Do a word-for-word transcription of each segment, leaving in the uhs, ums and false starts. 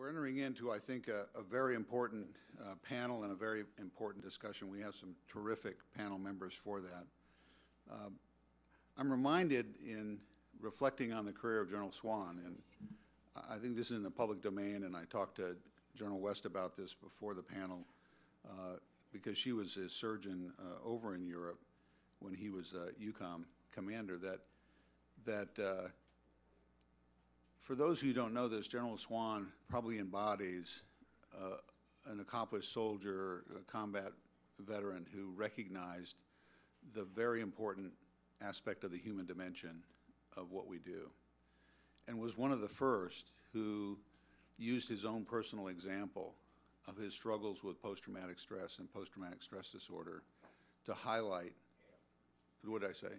we're entering into, I think, a, a very important uh, panel and a very important discussion. We have some terrific panel members for that. Uh, I'm reminded in reflecting on the career of General Swan, and I think this is in the public domain, and I talked to General West about this before the panel, uh, because she was a surgeon uh, over in Europe when he was uh, EUCOM commander, that, that uh, for those who don't know this, General Swan probably embodies uh, an accomplished soldier, a combat veteran who recognized the very important aspect of the human dimension of what we do, and was one of the first who used his own personal example of his struggles with post-traumatic stress and post-traumatic stress disorder to highlight, what did I say?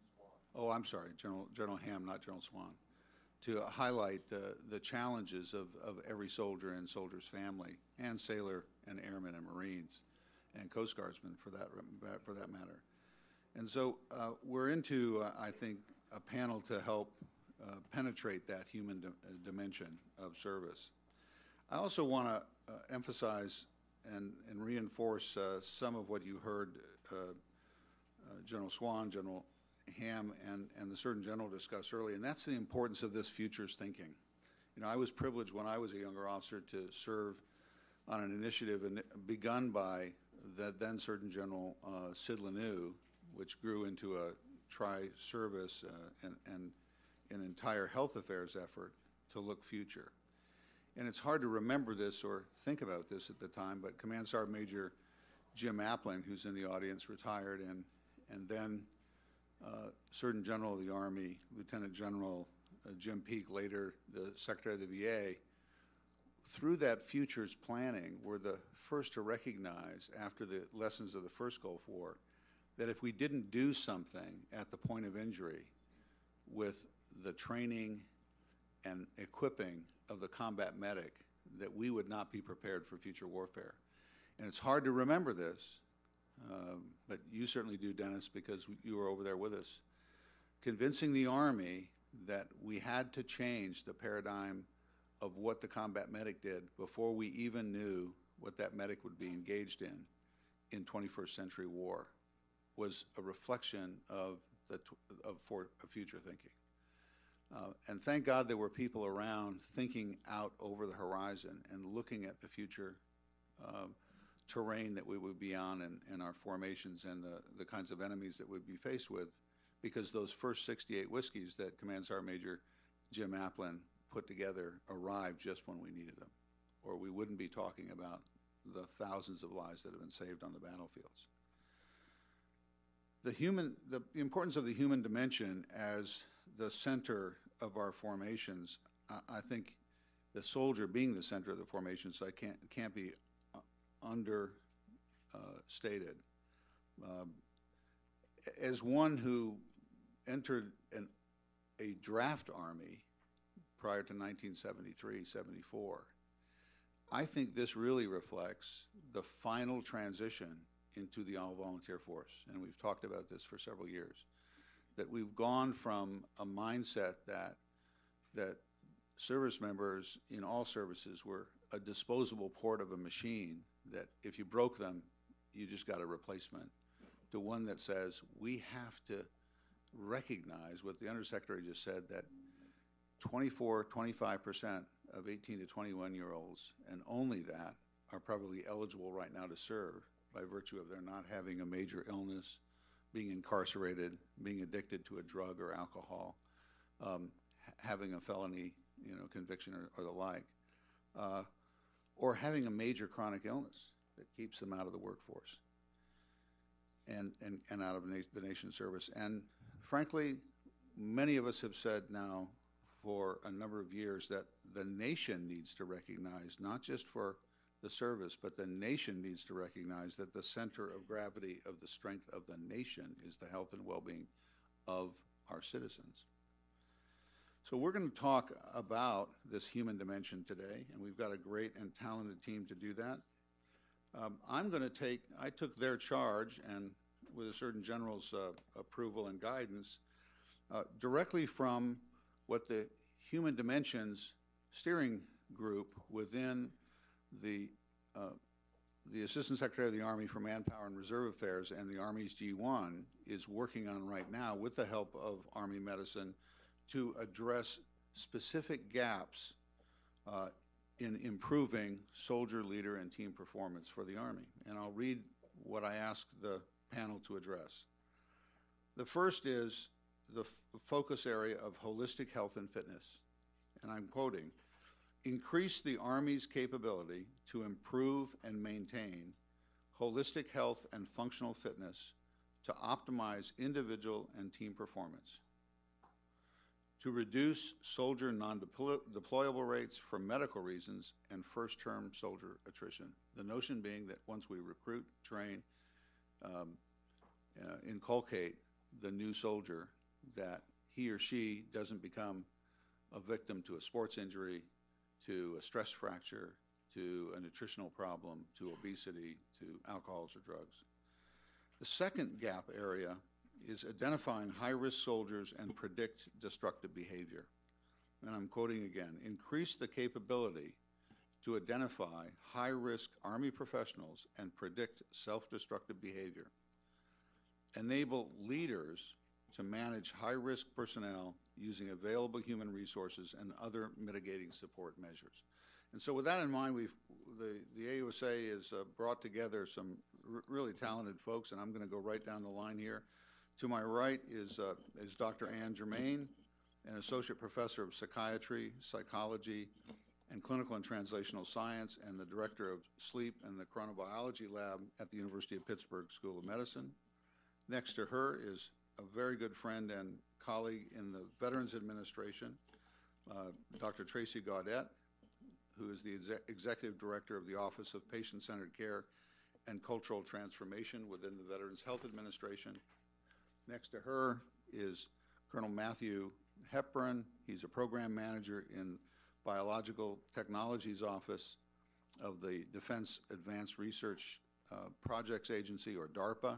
Oh, I'm sorry, General, General Ham, not General Swan. To highlight uh, the challenges of, of every soldier and soldier's family, and sailor and airmen and Marines and Coast Guardsmen for that, for that matter. And so uh, we're into, uh, I think, a panel to help uh, penetrate that human di dimension of service. I also want to uh, emphasize and, and reinforce uh, some of what you heard uh, uh, General Swan, General Ham, and, and the Surgeon General discuss earlier, and that's the importance of this futures thinking. You know, I was privileged when I was a younger officer to serve on an initiative in, begun by the then Surgeon General uh, Sid Lanou, which grew into a tri-service uh, and, and an entire health affairs effort to look future. And it's hard to remember this or think about this at the time, but Command Sergeant Major Jim Applin, who's in the audience, retired, and, and then uh, Surgeon General of the Army, Lieutenant General uh, Jim Peake, later the Secretary of the V A, through that futures planning, were the first to recognize, after the lessons of the first Gulf War, that if we didn't do something at the point of injury with the training and equipping of the combat medic, that we would not be prepared for future warfare. And it's hard to remember this, um, but you certainly do, Dennis, because you were over there with us, convincing the Army that we had to change the paradigm of what the combat medic did before we even knew what that medic would be engaged in in twenty-first century war, was a reflection of the tw of, for, of future thinking. Uh, and thank God there were people around thinking out over the horizon and looking at the future uh, terrain that we would be on and, and our formations and the, the kinds of enemies that we'd be faced with, because those first sixty-eight whiskeys that Command Sergeant Major Jim Applin put together arrived just when we needed them, or we wouldn't be talking about the thousands of lives that have been saved on the battlefields. The, human, the, the importance of the human dimension as the center of our formations, I, I think the soldier being the center of the formations, I can't, can't be understated. Uh, um, as one who entered an, a draft army prior to nineteen seventy-three, seventy-four, I think this really reflects the final transition into the all-volunteer force, and we've talked about this for several years, that we've gone from a mindset that that service members in all services were a disposable part of a machine, that if you broke them, you just got a replacement, to one that says we have to recognize what the Undersecretary just said, that twenty-four, twenty-five percent of eighteen to twenty-one year olds, and only that, are probably eligible right now to serve by virtue of their not having a major illness, being incarcerated, being addicted to a drug or alcohol, um, having a felony, you know, conviction or, or the like, uh, or having a major chronic illness that keeps them out of the workforce and, and, and out of na the nation's service. And frankly, many of us have said now for a number of years that the nation needs to recognize, not just for the service, but the nation needs to recognize that the center of gravity of the strength of the nation is the health and well-being of our citizens. So we're going to talk about this human dimension today, and we've got a great and talented team to do that. Um, I'm going to take, I took their charge, and with the Surgeon General's uh, approval and guidance, uh, directly from what the Human Dimensions Steering group within the uh, the Assistant Secretary of the Army for Manpower and Reserve Affairs and the Army's G one is working on right now with the help of Army Medicine to address specific gaps uh, in improving soldier, leader, and team performance for the Army. And I'll read what I asked the panel to address. The first is the f- focus area of holistic health and fitness. And I'm quoting, increase the Army's capability to improve and maintain holistic health and functional fitness to optimize individual and team performance, to reduce soldier non-deployable rates for medical reasons and first-term soldier attrition. The notion being that once we recruit, train, um, uh, inculcate the new soldier, that he or she doesn't become a victim to a sports injury, to a stress fracture, to a nutritional problem, to obesity, to alcohols or drugs. The second gap area is identifying high-risk soldiers and predict destructive behavior. And I'm quoting again, increase the capability to identify high-risk Army professionals and predict self-destructive behavior. Enable leaders to manage high-risk personnel using available human resources and other mitigating support measures. And so with that in mind, we've, the, the A U S A has uh, brought together some r really talented folks, and I'm going to go right down the line here. To my right is, uh, is Doctor Ann Germain, an associate professor of psychiatry, psychology, and clinical and translational science, and the director of sleep and the chronobiology lab at the University of Pittsburgh School of Medicine. Next to her is a very good friend and colleague in the Veterans Administration, uh, Doctor Tracy Gaudet, who is the exec executive director of the Office of Patient-Centered Care and Cultural Transformation within the Veterans Health Administration. Next to her is Colonel Matthew Hepburn. He's a program manager in Biological Technologies Office of the Defense Advanced Research uh, Projects Agency, or DARPA.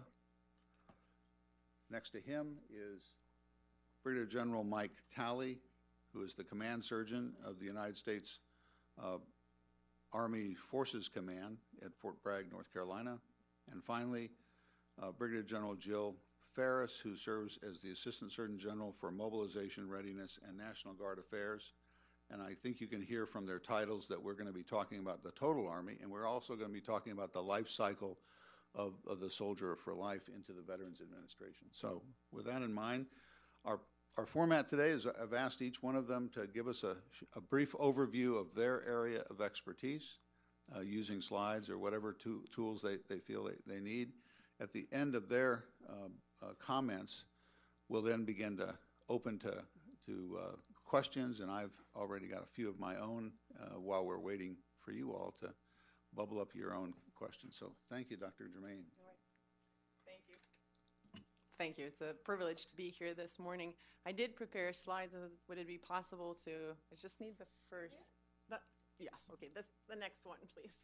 Next to him is Brigadier General Mike Talley, who is the command surgeon of the United States uh, Army Forces Command at Fort Bragg, North Carolina. And finally, uh, Brigadier General Jill Faris, who serves as the Assistant Surgeon General for Mobilization, Readiness, and National Guard Affairs. And I think you can hear from their titles that we're going to be talking about the total Army, and we're also going to be talking about the life cycle of, of the soldier for life into the Veterans Administration. So with that in mind, our, our format today is I've asked each one of them to give us a, a brief overview of their area of expertise uh, using slides or whatever to, tools they, they feel they, they need. At the end of their uh, uh, comments, we'll then begin to open to, to uh, questions, and I've already got a few of my own uh, while we're waiting for you all to bubble up your own questions. So thank you, Doctor Germain. All right. Thank you. Thank you. It's a privilege to be here this morning. I did prepare slides. Would it be possible to, I just need the first, yeah. That, yes, okay, this, the next one, please.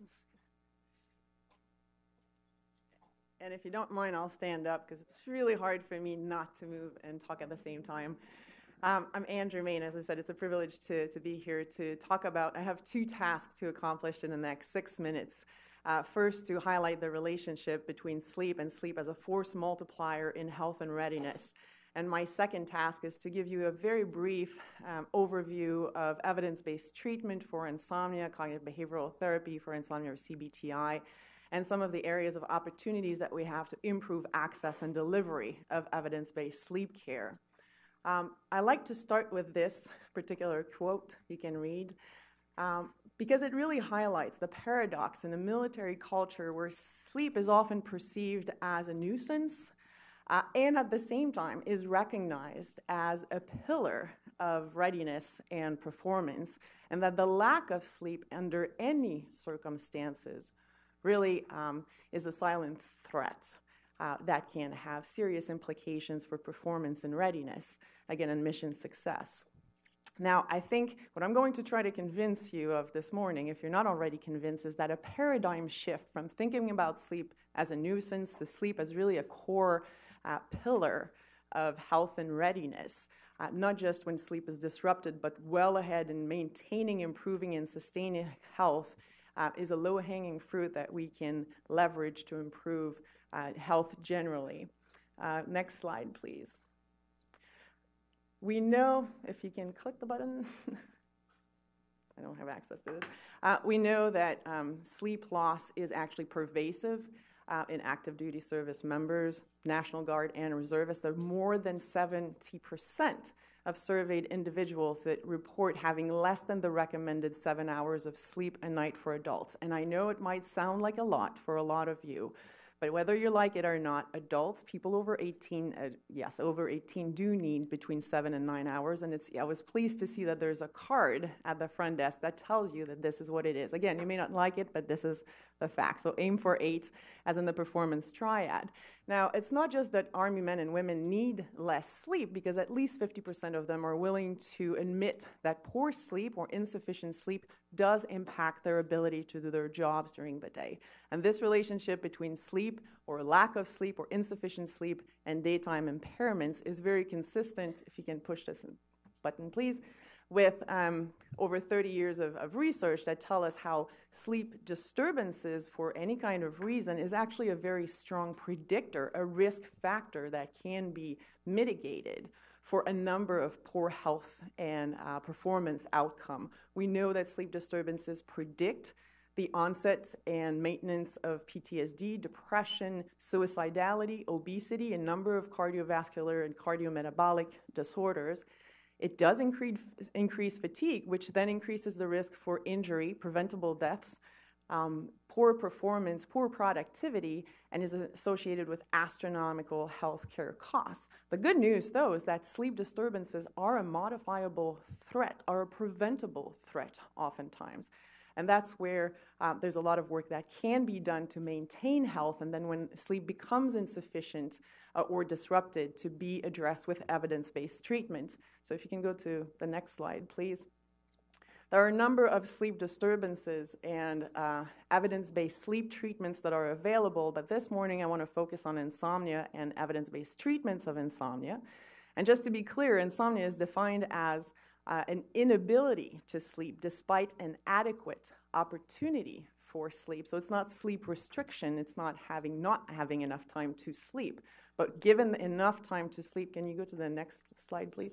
And if you don't mind, I'll stand up because it's really hard for me not to move and talk at the same time. Um, I'm Ann Germain. As I said, it's a privilege to, to be here to talk about, I have two tasks to accomplish in the next six minutes. Uh, first, to highlight the relationship between sleep and sleep as a force multiplier in health and readiness. And my second task is to give you a very brief um, overview of evidence-based treatment for insomnia, cognitive behavioral therapy for insomnia or C B T I, and some of the areas of opportunities that we have to improve access and delivery of evidence-based sleep care. Um, I like to start with this particular quote you can read, um, because it really highlights the paradox in a military culture where sleep is often perceived as a nuisance uh, and at the same time is recognized as a pillar of readiness and performance, and that the lack of sleep under any circumstances really um, is a silent threat uh, that can have serious implications for performance and readiness, again, and mission success. Now, I think what I'm going to try to convince you of this morning, if you're not already convinced, is that a paradigm shift from thinking about sleep as a nuisance to sleep as really a core uh, pillar of health and readiness uh, not just when sleep is disrupted, but well ahead in maintaining, improving, and sustaining health, uh, is a low-hanging fruit that we can leverage to improve uh, health generally. Uh, next slide, please. We know, if you can click the button, I don't have access to this. Uh, we know that um, sleep loss is actually pervasive uh, in active duty service members, National Guard, and reservists. There are more than seventy percent of surveyed individuals that report having less than the recommended seven hours of sleep a night for adults. And I know it might sound like a lot for a lot of you, but whether you like it or not, adults, people over eighteen, uh, yes, over eighteen do need between seven and nine hours. And it's, I was pleased to see that there's a card at the front desk that tells you that this is what it is. Again, you may not like it, but this is the fact. So aim for eight, as in the performance triad. Now, it's not just that Army men and women need less sleep, because at least fifty percent of them are willing to admit that poor sleep or insufficient sleep does impact their ability to do their jobs during the day. And this relationship between sleep or lack of sleep or insufficient sleep and daytime impairments is very consistent, if you can push this button please, with um, over thirty years of, of research that tell us how sleep disturbances for any kind of reason is actually a very strong predictor, a risk factor that can be mitigated for a number of poor health and uh, performance outcome. We know that sleep disturbances predict the onset and maintenance of P T S D, depression, suicidality, obesity, a number of cardiovascular and cardiometabolic disorders. It does increase, increase fatigue, which then increases the risk for injury, preventable deaths, um, poor performance, poor productivity, and is associated with astronomical healthcare costs. The good news, though, is that sleep disturbances are a modifiable threat, are a preventable threat oftentimes. And that's where uh, there's a lot of work that can be done to maintain health, and then when sleep becomes insufficient uh, or disrupted, to be addressed with evidence-based treatment. So if you can go to the next slide, please. There are a number of sleep disturbances and uh, evidence-based sleep treatments that are available, but this morning I want to focus on insomnia and evidence-based treatments of insomnia. And just to be clear, insomnia is defined as Uh, an inability to sleep despite an adequate opportunity for sleep. So it's not sleep restriction, it's not having not having enough time to sleep, but given enough time to sleep. Can you go to the next slide, please?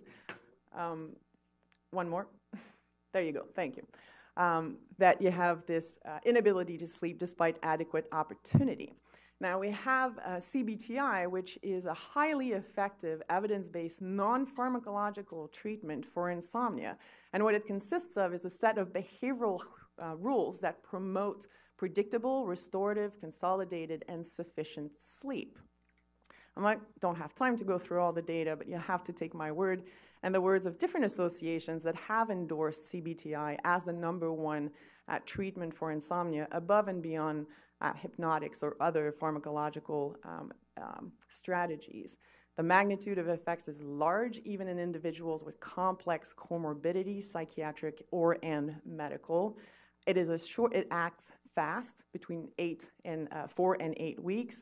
Um, one more. There you go, thank you. Um, that you have this uh, inability to sleep despite adequate opportunity. Now, we have uh, C B T I, which is a highly effective, evidence-based, non-pharmacological treatment for insomnia. And what it consists of is a set of behavioral uh, rules that promote predictable, restorative, consolidated, and sufficient sleep. I might, don't have time to go through all the data, but you have to take my word and the words of different associations that have endorsed C B T I as the number one uh, treatment for insomnia, above and beyond Uh, hypnotics or other pharmacological um, um, strategies. The magnitude of effects is large, even in individuals with complex comorbidities, psychiatric or and medical. It is a short. It acts fast, between eight and uh, four and eight weeks,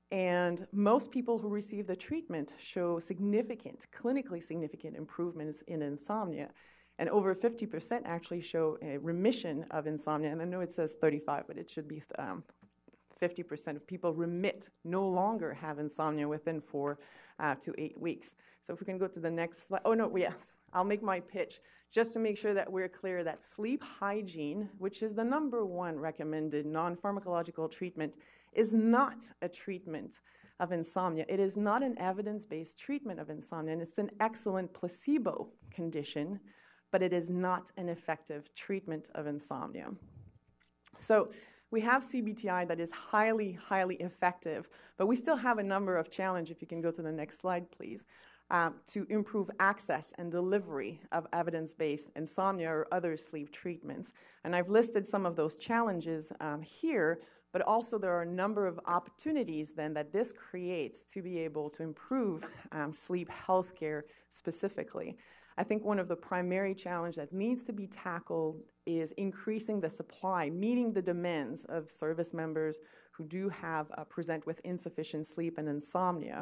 and most people who receive the treatment show significant, clinically significant improvements in insomnia. And over fifty percent actually show a remission of insomnia. And I know it says thirty-five, but it should be um, fifty percent of people remit, no longer have insomnia within four uh, to eight weeks. So if we can go to the next slide. Oh, no, yes, I'll make my pitch just to make sure that we're clear that sleep hygiene, which is the number one recommended non-pharmacological treatment, is not a treatment of insomnia. It is not an evidence-based treatment of insomnia, and it's an excellent placebo condition, but it is not an effective treatment of insomnia. So we have C B T I that is highly, highly effective, but we still have a number of challenges, if you can go to the next slide, please, um, to improve access and delivery of evidence-based insomnia or other sleep treatments. And I've listed some of those challenges um, here, but also there are a number of opportunities then that this creates to be able to improve um, sleep healthcare specifically. I think one of the primary challenges that needs to be tackled is increasing the supply, meeting the demands of service members who do have uh, present with insufficient sleep and insomnia.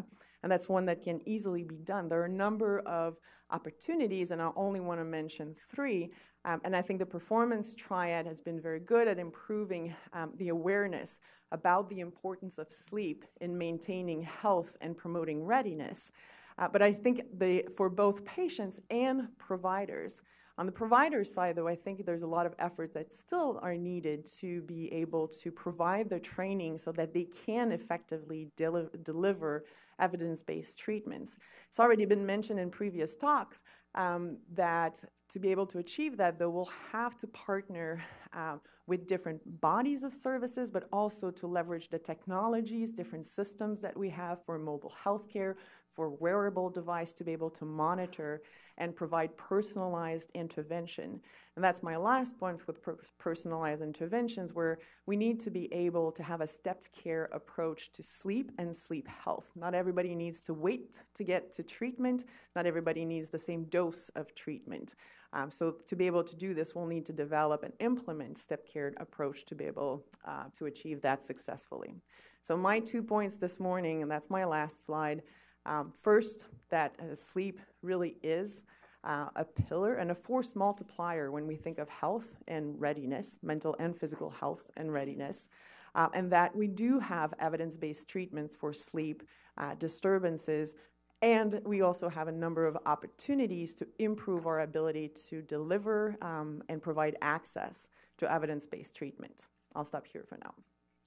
and that's one that can easily be done. There are a number of opportunities, and I only want to mention three. Um, and I think the performance triad has been very good at improving um, the awareness about the importance of sleep in maintaining health and promoting readiness. Uh, but I think the, for both patients and providers, on the provider side, though, I think there's a lot of effort that still are needed to be able to provide the training so that they can effectively deli- deliver evidence-based treatments. It's already been mentioned in previous talks um, that to be able to achieve that, though, we'll have to partner uh, with different bodies of services, but also to leverage the technologies, different systems that we have for mobile healthcare, for wearable device to be able to monitor and provide personalized intervention. And that's my last point with per- personalized interventions, where we need to be able to have a stepped care approach to sleep and sleep health. Not everybody needs to wait to get to treatment. Not everybody needs the same dose of treatment. Um, so to be able to do this, we'll need to develop and implement step care approach to be able uh, to achieve that successfully. So my two points this morning, and that's my last slide. Um, first, that uh, sleep really is uh, a pillar and a force multiplier when we think of health and readiness, mental and physical health and readiness, uh, and that we do have evidence-based treatments for sleep uh, disturbances, and we also have a number of opportunities to improve our ability to deliver um, and provide access to evidence-based treatment. I'll stop here for now.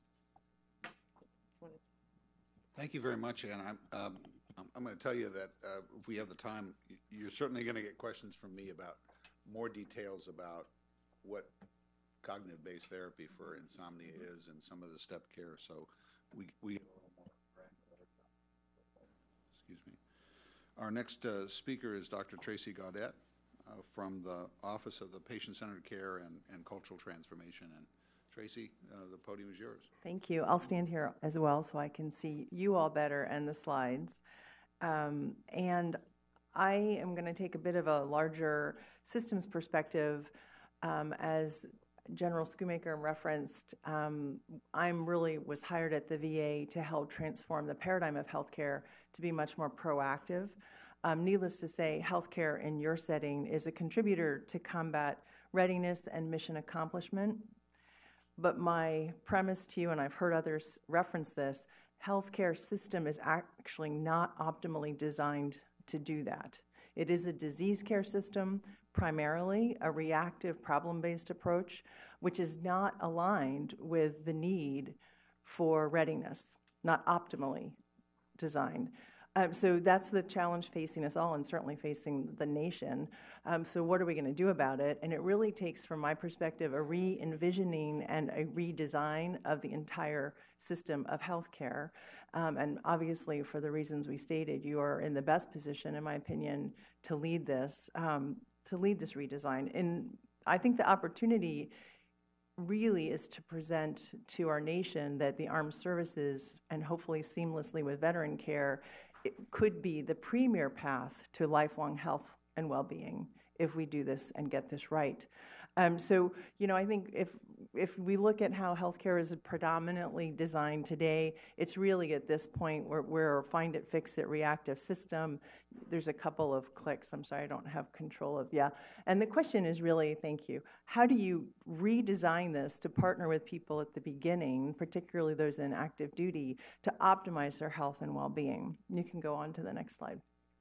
Thank you very much, Anne. I'm, um, I'm going to tell you that uh, if we have the time, you're certainly going to get questions from me about more details about what cognitive-based therapy for insomnia is and some of the step care. So we, we excuse me. Our next uh, speaker is Doctor Tracy Gaudet uh, from the Office of the Patient-Centered Care and, and Cultural Transformation. And Tracy, uh, the podium is yours. Thank you. I'll stand here as well so I can see you all better and the slides. Um, and I am going to take a bit of a larger systems perspective. Um, as General Schoomaker referenced, um, I'm really was hired at the V A to help transform the paradigm of healthcare to be much more proactive. Um, needless to say, healthcare in your setting is a contributor to combat readiness and mission accomplishment. But my premise to you, and I've heard others reference this, healthcare system is actually not optimally designed to do that. It is a disease care system, primarily a reactive problem-based approach, which is not aligned with the need for readiness, not optimally designed. Um, so that's the challenge facing us all and certainly facing the nation. Um, so what are we going to do about it? And it really takes, from my perspective, a re-envisioning and a redesign of the entire system of healthcare. Um, and obviously, for the reasons we stated, you are in the best position, in my opinion, to lead this, um, to lead this redesign. And I think the opportunity really is to present to our nation that the armed services, and hopefully seamlessly with veteran care, it could be the premier path to lifelong health and well-being if we do this and get this right. Um, so, you know, I think if if we look at how healthcare is predominantly designed today, it's really at this point where we're find it, fix it, reactive system. There's a couple of clicks. I'm sorry, I don't have control of, yeah. And the question is really, thank you, how do you redesign this to partner with people at the beginning, particularly those in active duty, to optimize their health and well-being? You can go on to the next slide.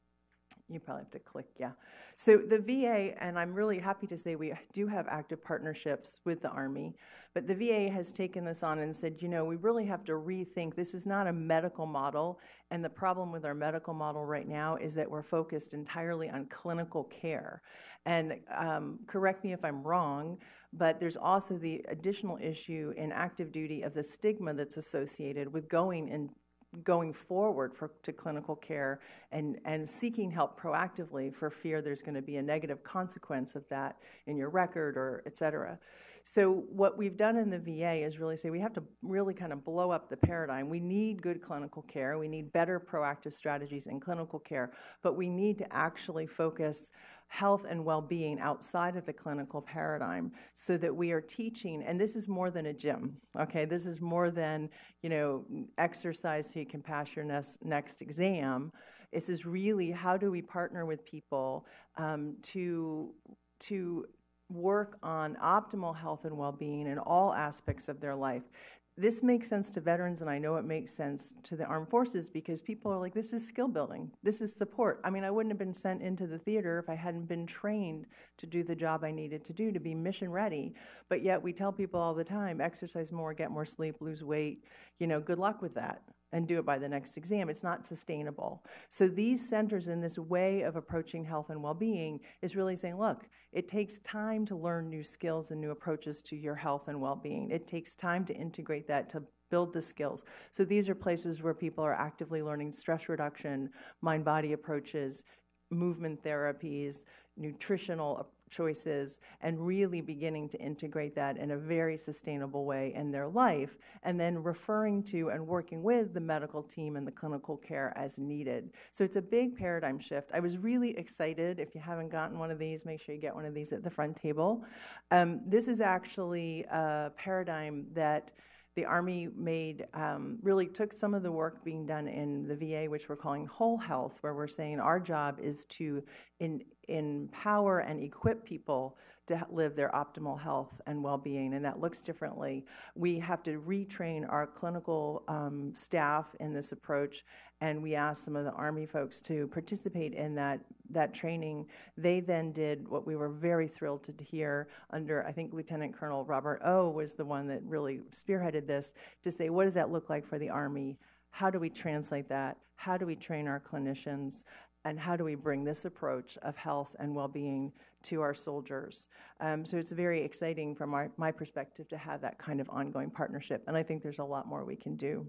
You probably have to click, yeah. So the V A, and I'm really happy to say we do have active partnerships with the Army, but the V A has taken this on and said, you know, we really have to rethink. This is not a medical model, and the problem with our medical model right now is that we're focused entirely on clinical care. And um, correct me if I'm wrong, but there's also the additional issue in active duty of the stigma that's associated with going in going forward for, to clinical care and, and seeking help proactively for fear there's going to be a negative consequence of that in your record or et cetera. So what we've done in the V A is really say we have to really kind of blow up the paradigm. We need good clinical care. We need better proactive strategies in clinical care, but we need to actually focus health and well-being outside of the clinical paradigm, so that we are teaching, and this is more than a gym, okay? This is more than, you know, exercise so you can pass your next, next exam. This is really, how do we partner with people um, to, to work on optimal health and well-being in all aspects of their life. This makes sense to veterans, and I know it makes sense to the armed forces, because people are like, this is skill building. This is support. I mean, I wouldn't have been sent into the theater if I hadn't been trained to do the job I needed to do, to be mission ready. But yet we tell people all the time, exercise more, get more sleep, lose weight. You know, good luck with that, and do it by the next exam. It's not sustainable. So these centers, in this way of approaching health and well-being, is really saying, look, it takes time to learn new skills and new approaches to your health and well-being. It takes time to integrate that, to build the skills. So these are places where people are actively learning stress reduction, mind-body approaches, movement therapies, nutritional choices, and really beginning to integrate that in a very sustainable way in their life, and then referring to and working with the medical team and the clinical care as needed. So it's a big paradigm shift. I was really excited. If you haven't gotten one of these, make sure you get one of these at the front table. Um, this is actually a paradigm that the Army made, um, really took some of the work being done in the V A, which we're calling whole health, where we're saying our job is to in, empower and equip people to live their optimal health and well-being, and that looks differently. We have to retrain our clinical um, staff in this approach, and we asked some of the Army folks to participate in that, that training. They then did what we were very thrilled to hear under, I think, Lieutenant Colonel Robert O. was the one that really spearheaded this, to say, what does that look like for the Army? How do we translate that? How do we train our clinicians? And how do we bring this approach of health and well-being to our soldiers? Um, so it's very exciting from our, my perspective to have that kind of ongoing partnership, and I think there's a lot more we can do.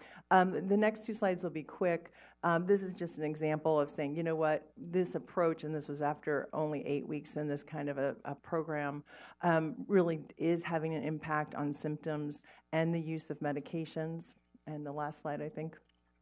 Um, the next two slides will be quick. Um, this is just an example of saying, you know what, this approach, and this was after only eight weeks in this kind of a, a program, um, really is having an impact on symptoms and the use of medications. And the last slide, I think.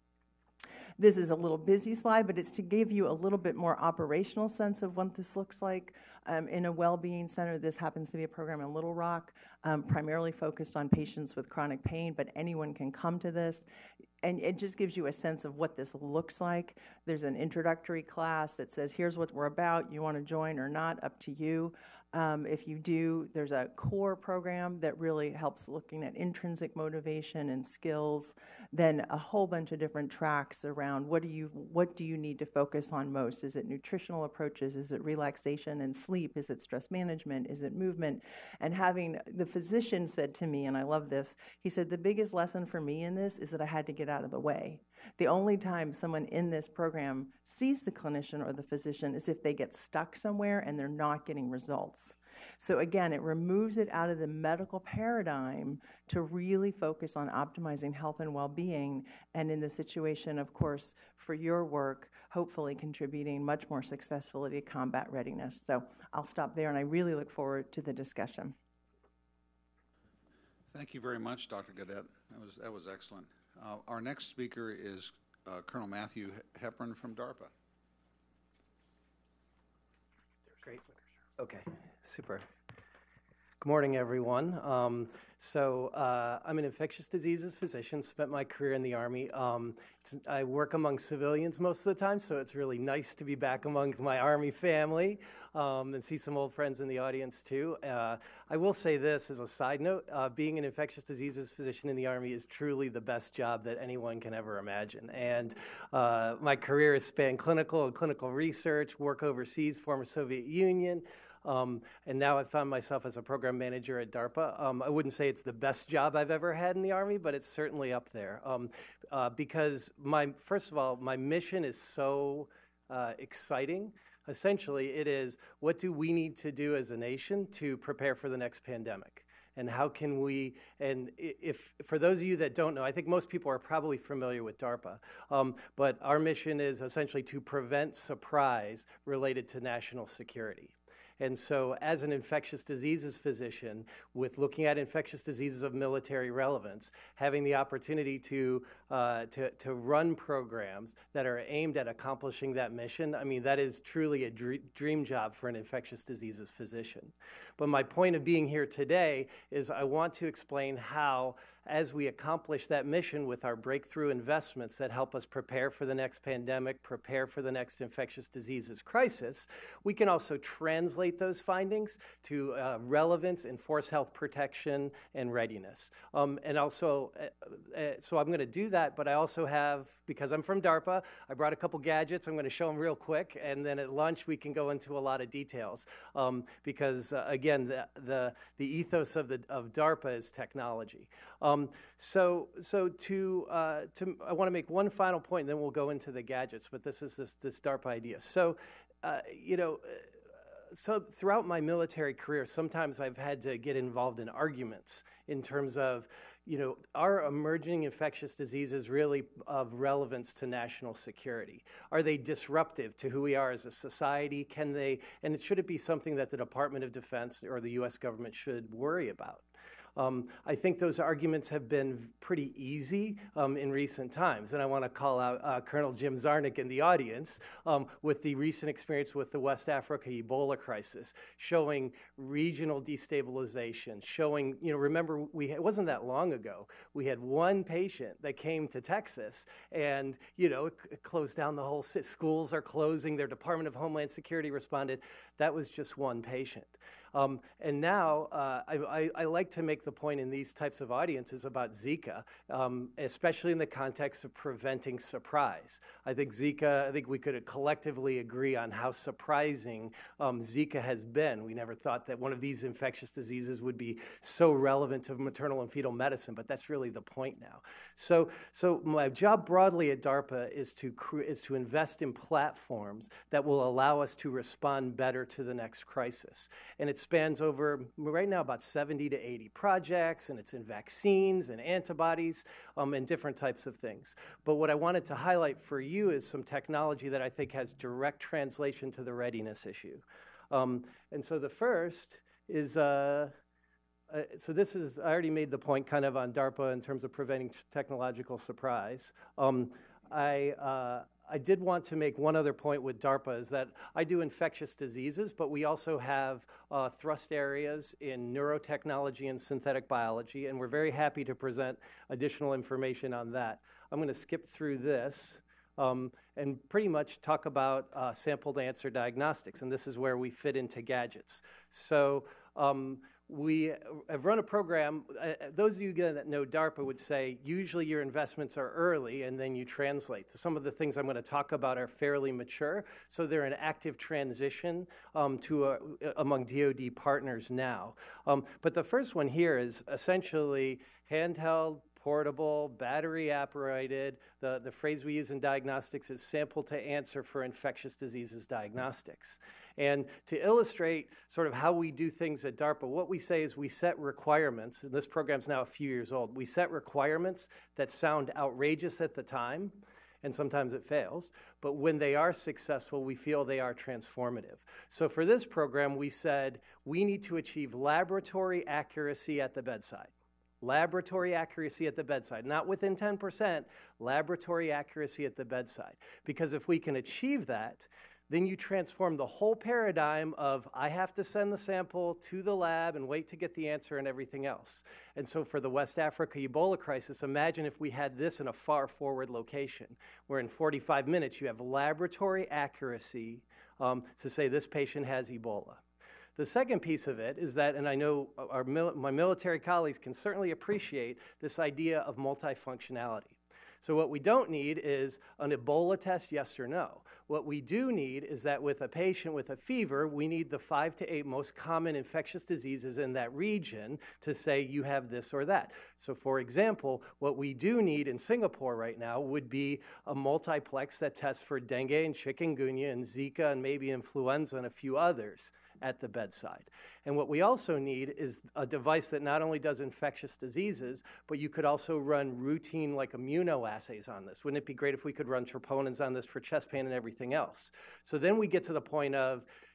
This is a little busy slide, but it's to give you a little bit more operational sense of what this looks like. Um, in a well-being center, this happens to be a program in Little Rock, um, primarily focused on patients with chronic pain, but anyone can come to this. And it just gives you a sense of what this looks like. There's an introductory class that says, here's what we're about. You want to join or not, up to you. Um, if you do, there's a core program that really helps looking at intrinsic motivation and skills, then a whole bunch of different tracks around what do you what do you need to focus on most? Is it nutritional approaches? Is it relaxation and sleep? Is it stress management? Is it movement? And having, the physician said to me, and I love this, he said, the biggest lesson for me in this is that I had to get out of the way. The only time someone in this program sees the clinician or the physician is if they get stuck somewhere and they're not getting results. So again, it removes it out of the medical paradigm to really focus on optimizing health and well-being, and in the situation, of course, for your work, hopefully contributing much more successfully to combat readiness. So I'll stop there, and I really look forward to the discussion. Thank you very much, Doctor Gaudet. That was, that was excellent. Uh, our next speaker is uh, Colonel Matthew Hepburn from DARPA. Great. Okay, super. Good morning, everyone. Um, so uh, I'm an infectious diseases physician, spent my career in the Army. Um, I work among civilians most of the time, so it's really nice to be back among my Army family um, and see some old friends in the audience, too. Uh, I will say this as a side note, uh, being an infectious diseases physician in the Army is truly the best job that anyone can ever imagine. And uh, my career has spanned clinical and clinical research, work overseas, former Soviet Union, Um, and now I've found myself as a program manager at DARPA. Um, I wouldn't say it's the best job I've ever had in the Army, but it's certainly up there. Um, uh, because my, first of all, my mission is so uh, exciting. Essentially, it is, what do we need to do as a nation to prepare for the next pandemic? And how can we, and if, for those of you that don't know, I think most people are probably familiar with DARPA, um, but our mission is essentially to prevent surprise related to national security. And so as an infectious diseases physician, with looking at infectious diseases of military relevance, having the opportunity to, uh, to, to run programs that are aimed at accomplishing that mission, I mean, that is truly a dr- dream job for an infectious diseases physician. But my point of being here today is I want to explain how, as we accomplish that mission with our breakthrough investments that help us prepare for the next pandemic, prepare for the next infectious diseases crisis, we can also translate those findings to uh, relevance in force health protection and readiness. Um, and also, uh, uh, so I'm going to do that, but I also have, because I'm from DARPA, I brought a couple gadgets. I'm going to show them real quick, and then at lunch we can go into a lot of details. Um, because uh, again, the, the the ethos of the of DARPA is technology. Um, so so to uh, to I want to make one final point, and then we'll go into the gadgets. But this is this this DARPA idea. So uh, you know. So throughout my military career, sometimes I've had to get involved in arguments in terms of, you know, are emerging infectious diseases really of relevance to national security? Are they disruptive to who we are as a society? Can they, and should it be something that the Department of Defense or the U S government should worry about? Um, I think those arguments have been pretty easy um, in recent times, and I want to call out uh, Colonel Jim Zarnick in the audience um, with the recent experience with the West Africa Ebola crisis, showing regional destabilization, showing, you know, remember, we it wasn't that long ago, we had one patient that came to Texas and, you know, it, it closed down the whole, schools are closing, their Department of Homeland Security responded. That was just one patient. Um, and now uh, I, I, I like to make the point in these types of audiences about Zika, um, especially in the context of preventing surprise. I think Zika, I think we could collectively agree on how surprising um, Zika has been. We never thought that one of these infectious diseases would be so relevant to maternal and fetal medicine, but that's really the point now. So, so my job broadly at DARPA is to, is to invest in platforms that will allow us to respond better to the next crisis. And it's spans over, right now, about seventy to eighty projects, and it's in vaccines and antibodies um, and different types of things. But what I wanted to highlight for you is some technology that I think has direct translation to the readiness issue. Um, and so the first is, uh, uh, so this is, I already made the point kind of on DARPA in terms of preventing technological surprise. Um, I, uh, I did want to make one other point with DARPA, is that I do infectious diseases, but we also have uh, thrust areas in neurotechnology and synthetic biology, and we're very happy to present additional information on that. I'm going to skip through this um, and pretty much talk about uh, sample to answer diagnostics, and this is where we fit into gadgets. So um, we have run a program. Uh, those of you that know DARPA would say usually your investments are early and then you translate. Some of the things I'm going to talk about are fairly mature, so they're in active transition um, to a, among D O D partners now. Um, but the first one here is essentially handheld, portable, battery operated. The, the phrase we use in diagnostics is sample to answer for infectious diseases diagnostics. And to illustrate sort of how we do things at DARPA, what we say is we set requirements, and this program's now a few years old, we set requirements that sound outrageous at the time, and sometimes it fails, but when they are successful, we feel they are transformative. So for this program, we said we need to achieve laboratory accuracy at the bedside. Laboratory accuracy at the bedside, not within ten percent, laboratory accuracy at the bedside. Because if we can achieve that, then you transform the whole paradigm of I have to send the sample to the lab and wait to get the answer and everything else. And so for the West Africa Ebola crisis, imagine if we had this in a far forward location, where in forty-five minutes you have laboratory accuracy um, to say this patient has Ebola. The second piece of it is that, and I know our, my military colleagues can certainly appreciate this idea of multifunctionality. So what we don't need is an Ebola test, yes or no. What we do need is that with a patient with a fever, we need the five to eight most common infectious diseases in that region to say you have this or that. So for example, what we do need in Singapore right now would be a multiplex that tests for dengue and chikungunya and Zika and maybe influenza and a few others at the bedside. And what we also need is a device that not only does infectious diseases, but you could also run routine like immunoassays on this. Wouldn't it be great if we could run troponins on this for chest pain and everything else? So then we get to the point of,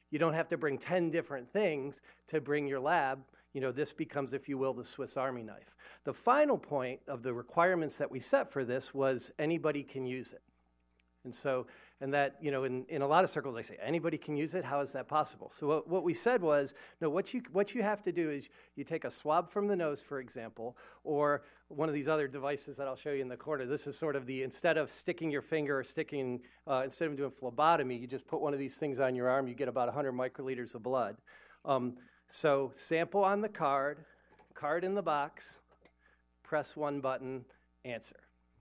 you don't have to bring ten different things to bring your lab. You know, this becomes, if you will, the Swiss Army knife. The final point of the requirements that we set for this was anybody can use it. And so, and that, you know, in, in a lot of circles, I say, anybody can use it. How is that possible? So what, what we said was, no, what you, what you have to do is you take a swab from the nose, for example, or one of these other devices that I'll show you in the corner. This is sort of the, instead of sticking your finger or sticking, uh, instead of doing phlebotomy, you just put one of these things on your arm, you get about one hundred microliters of blood. Um, so sample on the card, card in the box, press one button, answer.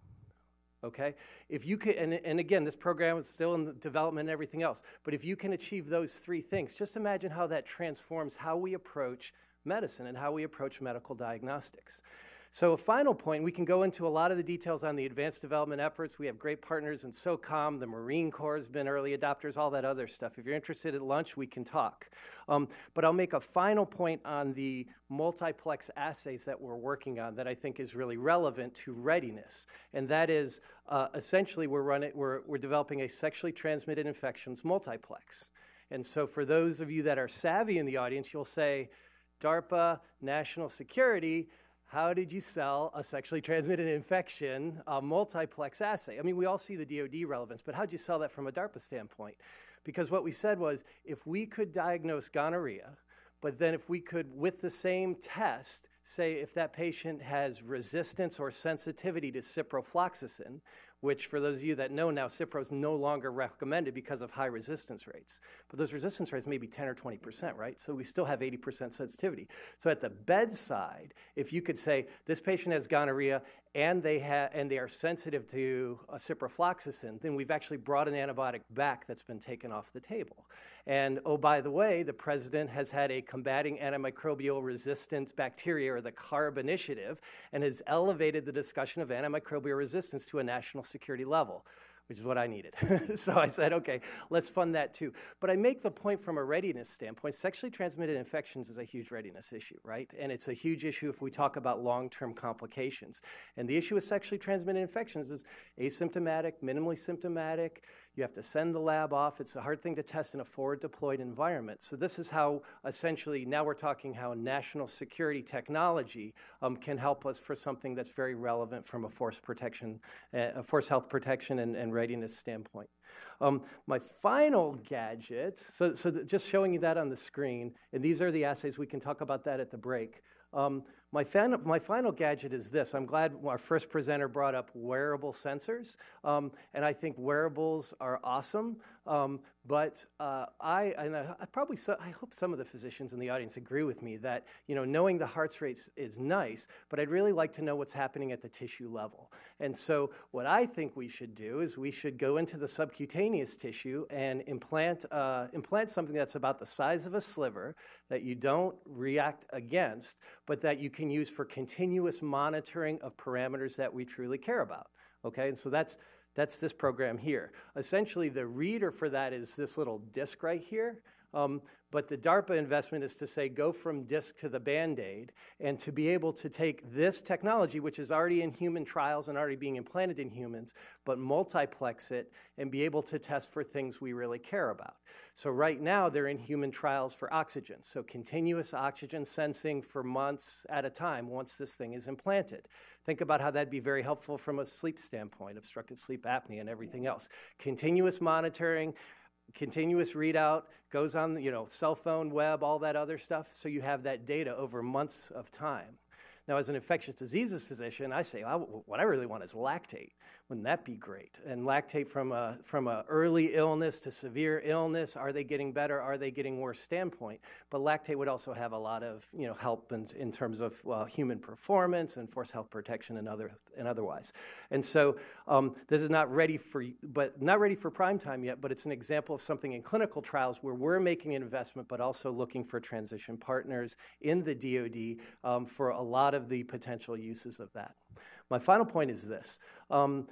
Okay, if you could, and, and again, this program is still in development and everything else, but if you can achieve those three things, just imagine how that transforms how we approach medicine and how we approach medical diagnostics. So a final point, we can go into a lot of the details on the advanced development efforts. We have great partners in SOCOM, the Marine Corps has been early adopters, all that other stuff. If you're interested at lunch, we can talk. Um, but I'll make a final point on the multiplex assays that we're working on that I think is really relevant to readiness. And that is, uh, essentially, we're, running, we're, we're developing a sexually transmitted infections multiplex. And so for those of you that are savvy in the audience, you'll say, DARPA, national security, how did you sell a sexually transmitted infection a multiplex assay? I mean, we all see the D O D relevance, but how did you sell that from a DARPA standpoint? Because what we said was, if we could diagnose gonorrhea, but then if we could, with the same test, say if that patient has resistance or sensitivity to ciprofloxacin, which for those of you that know now, Cipro is no longer recommended because of high resistance rates. But those resistance rates may be ten or twenty percent, right? So we still have eighty percent sensitivity. So at the bedside, if you could say, this patient has gonorrhea and they, ha and they are sensitive to a ciprofloxacin, then we've actually brought an antibiotic back that's been taken off the table. And oh, by the way, the president has had a combating antimicrobial resistance bacteria, or the CARB initiative, and has elevated the discussion of antimicrobial resistance to a national security level, which is what I needed. So I said, okay, let's fund that too. But I make the point from a readiness standpoint, sexually transmitted infections is a huge readiness issue, right? And it's a huge issue if we talk about long-term complications. And the issue with sexually transmitted infections is asymptomatic, minimally symptomatic. You have to send the lab off. It's a hard thing to test in a forward deployed environment. So this is how, essentially, now we're talking how national security technology um, can help us for something that's very relevant from a force protection, uh, a force health protection and, and readiness standpoint. Um, my final gadget, so, so just showing you that on the screen, and these are the assays. We can talk about that at the break. Um, my, fan, my final gadget is this. I'm glad our first presenter brought up wearable sensors, um, and I think wearables are awesome. Um, but uh, I, and I, I probably, so, I hope some of the physicians in the audience agree with me that, you know, knowing the heart rate is nice, but I'd really like to know what's happening at the tissue level. And so what I think we should do is we should go into the subcutaneous tissue and implant, uh, implant something that's about the size of a sliver that you don't react against, but that you can use for continuous monitoring of parameters that we truly care about. Okay, and so that's That's this program here. Essentially, the reader for that is this little disc right here. Um, but the DARPA investment is to say, go from disc to the Band-Aid, and to be able to take this technology, which is already in human trials and already being implanted in humans, but multiplex it and be able to test for things we really care about. So right now, they're in human trials for oxygen. So continuous oxygen sensing for months at a time once this thing is implanted. Think about how that'd be very helpful from a sleep standpoint, obstructive sleep apnea and everything else. Continuous monitoring, continuous readout, goes on, you know, cell phone, web, all that other stuff, so you have that data over months of time. Now, as an infectious diseases physician, I say, well, what I really want is lactate. Wouldn't that be great? And lactate from a from a early illness to severe illness, are they getting better? Are they getting worse standpoint? But lactate would also have a lot of, you know, help in, in terms of uh, human performance and force health protection and other and otherwise. And so um, this is not ready for, but not ready for prime time yet. But it's an example of something in clinical trials where we're making an investment, but also looking for transition partners in the D O D um, for a lot of the potential uses of that. My final point is this. Um,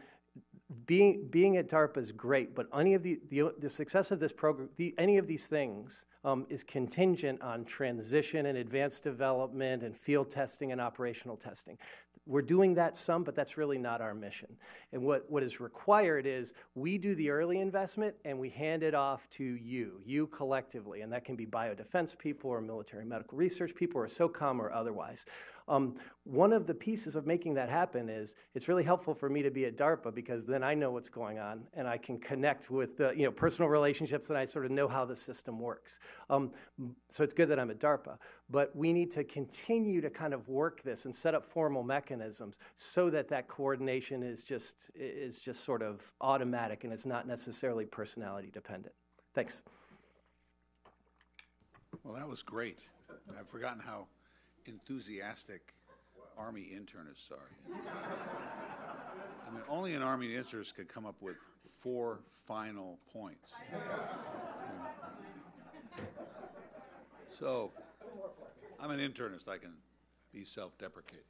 being, being at DARPA is great, but any of the, the, the success of this program, the, any of these things um, is contingent on transition and advanced development and field testing and operational testing. We're doing that some, but that's really not our mission. And what, what is required is we do the early investment and we hand it off to you, you collectively, and that can be biodefense people or military medical research people or SOCOM or otherwise. Um, one of the pieces of making that happen is it's really helpful for me to be at DARPA because then I know what's going on and I can connect with the, you know, personal relationships and I sort of know how the system works. Um, so it's good that I'm at DARPA, but we need to continue to kind of work this and set up formal mechanisms so that that coordination is just, is just sort of automatic and it's not necessarily personality dependent. Thanks. Well, that was great. I've forgotten how enthusiastic Army internists are. I mean, only an Army internist could come up with four final points. You know. So, I'm an internist. I can be self-deprecating.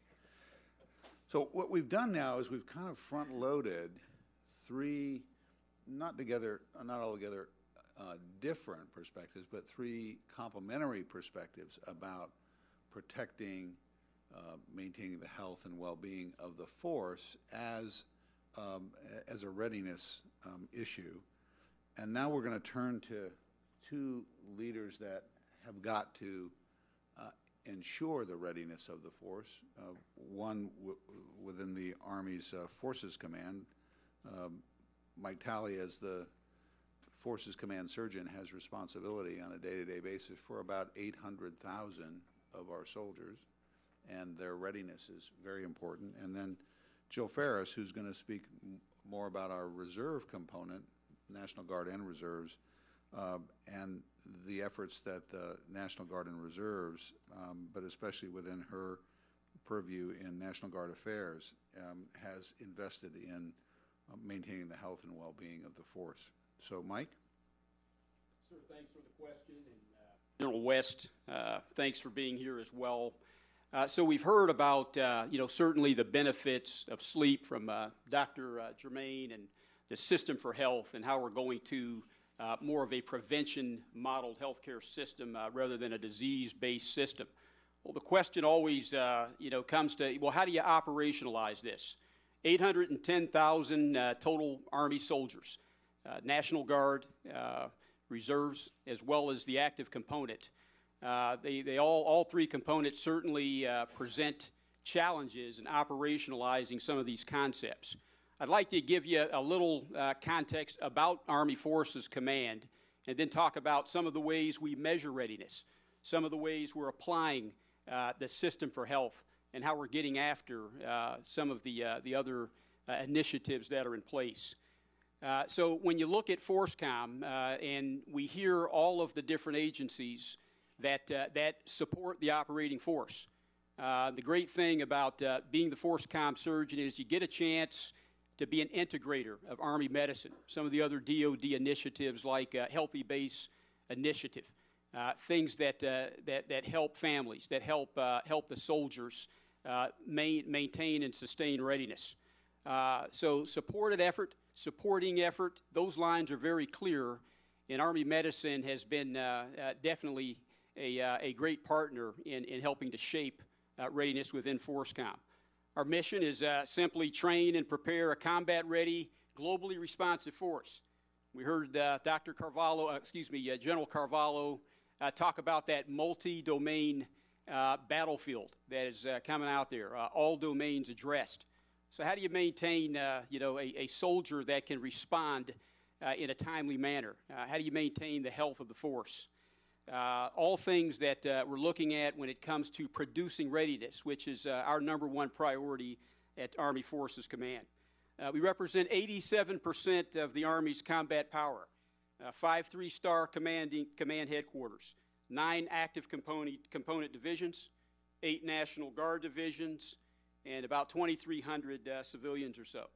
So what we've done now is we've kind of front-loaded three, not together, not altogether uh, different perspectives, but three complementary perspectives about protecting, uh, maintaining the health and well-being of the force as, um, as a readiness um, issue. And now we're going to turn to two leaders that have got to uh, ensure the readiness of the force. Uh, one w within the Army's uh, Forces Command, um, Mike Talley, as the Forces Command Surgeon, has responsibility on a day-to-day basis for about eight hundred thousand of our soldiers, and their readiness is very important. And then Jill Faris, who's going to speak m more about our reserve component, National Guard and Reserves, uh, and the efforts that the National Guard and Reserves, um, but especially within her purview in National Guard affairs, um, has invested in uh, maintaining the health and well-being of the force. So, Mike? Sir, thanks for the question. And, uh, General West, uh, thanks for being here as well. Uh, so we've heard about, uh, you know, certainly the benefits of sleep from uh, Doctor Uh, Germain and the system for health and how we're going to uh, more of a prevention-modeled healthcare system uh, rather than a disease-based system. Well, the question always, uh, you know, comes to, well, how do you operationalize this? eight hundred ten thousand uh, total Army soldiers, uh, National Guard, uh, Reserves, as well as the active component. Uh, they, they all, all three components certainly uh, present challenges in operationalizing some of these concepts. I'd like to give you a little uh, context about Army Forces Command and then talk about some of the ways we measure readiness, some of the ways we're applying uh, the system for health, and how we're getting after uh, some of the, uh, the other uh, initiatives that are in place. Uh, so when you look at FORSCOM uh, and we hear all of the different agencies that, uh, that support the operating force, uh, the great thing about uh, being the FORSCOM surgeon is you get a chance to be an integrator of Army medicine, some of the other D O D initiatives like uh, Healthy Base Initiative, uh, things that, uh, that, that help families, that help, uh, help the soldiers uh, main, maintain and sustain readiness. Uh, so supported effort, supporting effort, those lines are very clear, and Army medicine has been uh, uh, definitely a, uh, a great partner in, in helping to shape uh, readiness within FORSCOM. Our mission is uh, simply train and prepare a combat-ready, globally responsive force. We heard uh, Doctor Carvalho, uh, excuse me, uh, General Carvalho uh, talk about that multi-domain uh, battlefield that is uh, coming out there, uh, all domains addressed. So how do you maintain, uh, you know, a, a soldier that can respond uh, in a timely manner? Uh, how do you maintain the health of the force? Uh, all things that uh, we're looking at when it comes to producing readiness, which is uh, our number one priority at Army Forces Command. Uh, we represent eighty-seven percent of the Army's combat power, uh, five three-star commanding command headquarters, nine active component, component divisions, eight National Guard divisions, and about twenty-three hundred uh, civilians or so.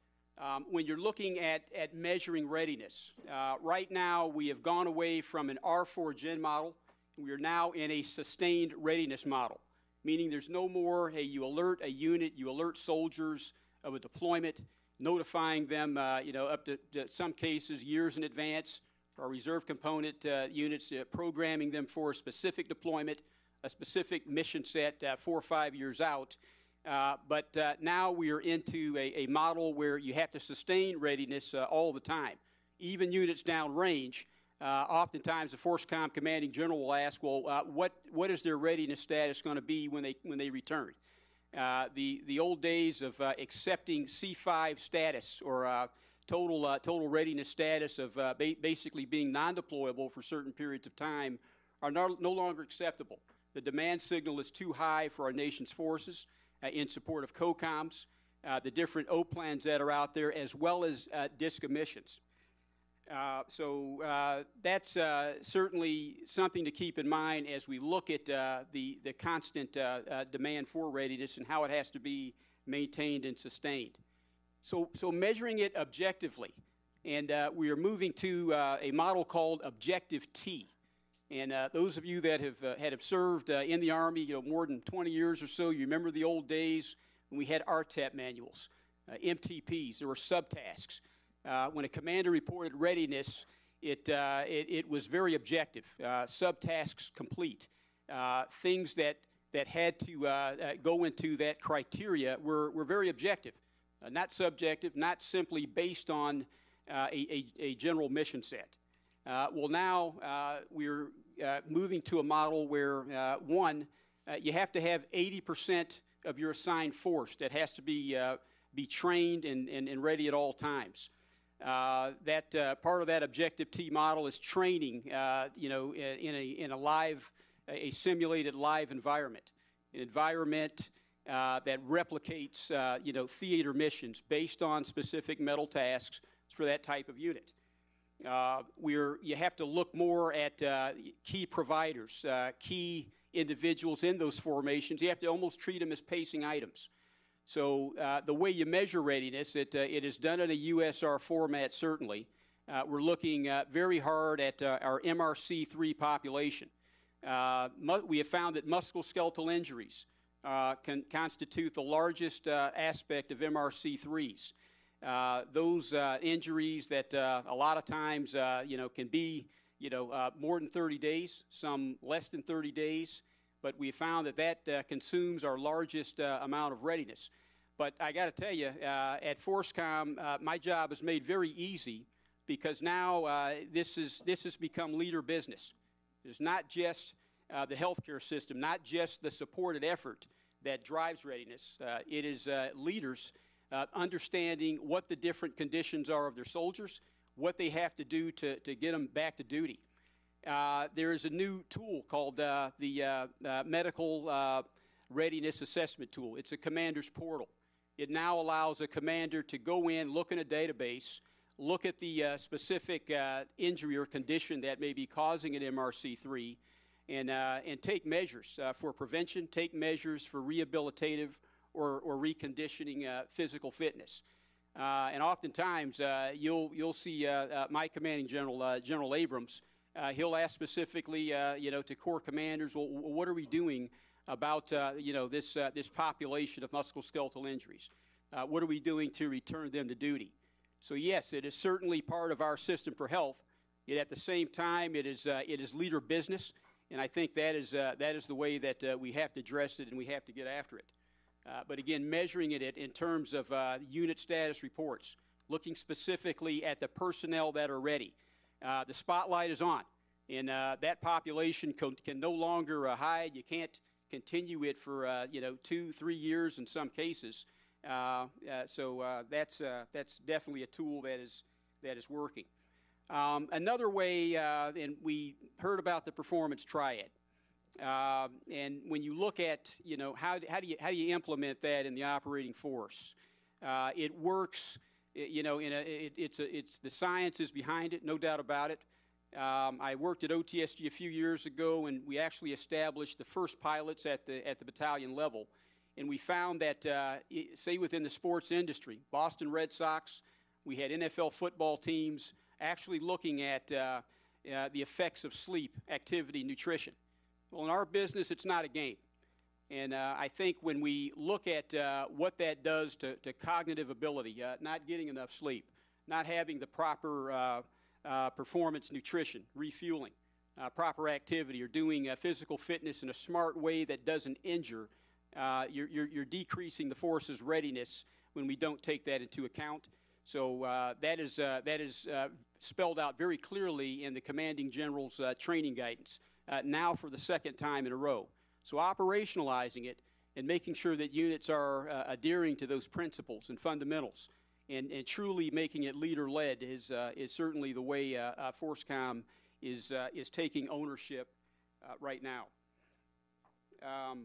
Um, when you're looking at, at measuring readiness, uh, right now we have gone away from an R four gen model. We are now in a sustained readiness model, meaning there's no more, hey, you alert a unit, you alert soldiers of a deployment, notifying them, uh, you know, up to, to some cases years in advance. our reserve component uh, units, uh, programming them for a specific deployment, a specific mission set uh, four or five years out. Uh, but uh, now we are into a, a model where you have to sustain readiness uh, all the time. Even units downrange, uh, oftentimes the FORSCOM commanding general will ask, well, uh, what, what is their readiness status going to be when they, when they return? Uh, the, the old days of uh, accepting C five status or uh, total, uh, total readiness status of uh, ba basically being non-deployable for certain periods of time are no, no longer acceptable. The demand signal is too high for our nation's forces uh, in support of COCOMs, uh, the different O plans that are out there, as well as uh, DISCA missions. Uh, so uh, that's uh, certainly something to keep in mind as we look at uh, the, the constant uh, uh, demand for readiness and how it has to be maintained and sustained. So, so measuring it objectively, and uh, we are moving to uh, a model called Objective T. And uh, those of you that have, uh, had have served uh, in the Army, you know, more than twenty years or so, you remember the old days when we had R T E P manuals, uh, M T Ps, there were subtasks. Uh, when a commander reported readiness, it, uh, it, it was very objective. Uh, subtasks complete. Uh, things that, that had to uh, uh, go into that criteria were, were very objective, uh, not subjective, not simply based on uh, a, a, a general mission set. Uh, well, now uh, we're uh, moving to a model where, uh, one, uh, you have to have eighty percent of your assigned force that has to be, uh, be trained and, and, and ready at all times. Uh, that uh, part of that Objective T model is training, uh, you know, in a in a live, a simulated live environment, an environment uh, that replicates, uh, you know, theater missions based on specific metal tasks for that type of unit. Uh, we're you have to look more at uh, key providers, uh, key individuals in those formations. You have to almost treat them as pacing items. So uh, the way you measure readiness, it, uh, it is done in a U S R format, certainly. Uh, we're looking uh, very hard at uh, our M R C three population. Uh, we have found that musculoskeletal injuries uh, can constitute the largest uh, aspect of M R C threes. Uh, those uh, injuries that uh, a lot of times, uh, you know, can be, you know, uh, more than thirty days, some less than thirty days. But we found that that uh, consumes our largest uh, amount of readiness. But I got to tell you, uh, at FORSCOM, uh, my job is made very easy because now uh, this is this has become leader business. It's not just uh, the healthcare system, not just the supported effort that drives readiness. Uh, it is uh, leaders uh, understanding what the different conditions are of their soldiers, what they have to do to, to get them back to duty. Uh, there is a new tool called uh, the uh, uh, Medical uh, Readiness Assessment Tool. It's a commander's portal. It now allows a commander to go in, look in a database, look at the uh, specific uh, injury or condition that may be causing an M R C three, and, uh, and take measures uh, for prevention, take measures for rehabilitative or, or reconditioning uh, physical fitness. Uh, and oftentimes, uh, you'll, you'll see uh, uh, my commanding general, uh, General Abrams, Uh, he'll ask specifically, uh, you know, to corps commanders, well, what are we doing about, uh, you know, this, uh, this population of musculoskeletal injuries? Uh, what are we doing to return them to duty? So, yes, it is certainly part of our system for health, yet at the same time, it is, uh, it is leader business, and I think that is, uh, that is the way that uh, we have to address it and we have to get after it. Uh, but again, measuring it in terms of uh, unit status reports, looking specifically at the personnel that are ready. Uh, the spotlight is on, and uh, that population can, can no longer uh, hide. You can't continue it for uh, you know two, three years in some cases. Uh, uh, so uh, that's uh, that's definitely a tool that is that is working. Um, another way, uh, and we heard about the performance triad, uh, and when you look at you know how how do you how do you implement that in the operating force? Uh, it works. You know, in a, it, it's, a, it's the science is behind it, no doubt about it. Um, I worked at O T S G a few years ago, and we actually established the first pilots at the at the battalion level, and we found that, uh, it, say, within the sports industry, Boston Red Sox, we had N F L football teams actually looking at uh, uh, the effects of sleep, activity, nutrition. Well, in our business, it's not a game. And uh, I think when we look at uh, what that does to, to cognitive ability, uh, not getting enough sleep, not having the proper uh, uh, performance nutrition, refueling, uh, proper activity, or doing uh, physical fitness in a smart way that doesn't injure, uh, you're, you're, you're decreasing the force's readiness when we don't take that into account. So uh, that is, uh, that is uh, spelled out very clearly in the Commanding General's uh, training guidance, uh, now for the second time in a row. So operationalizing it and making sure that units are uh, adhering to those principles and fundamentals and, and truly making it leader-led is, uh, is certainly the way uh, uh, FORSCOM is, uh, is taking ownership uh, right now. Um,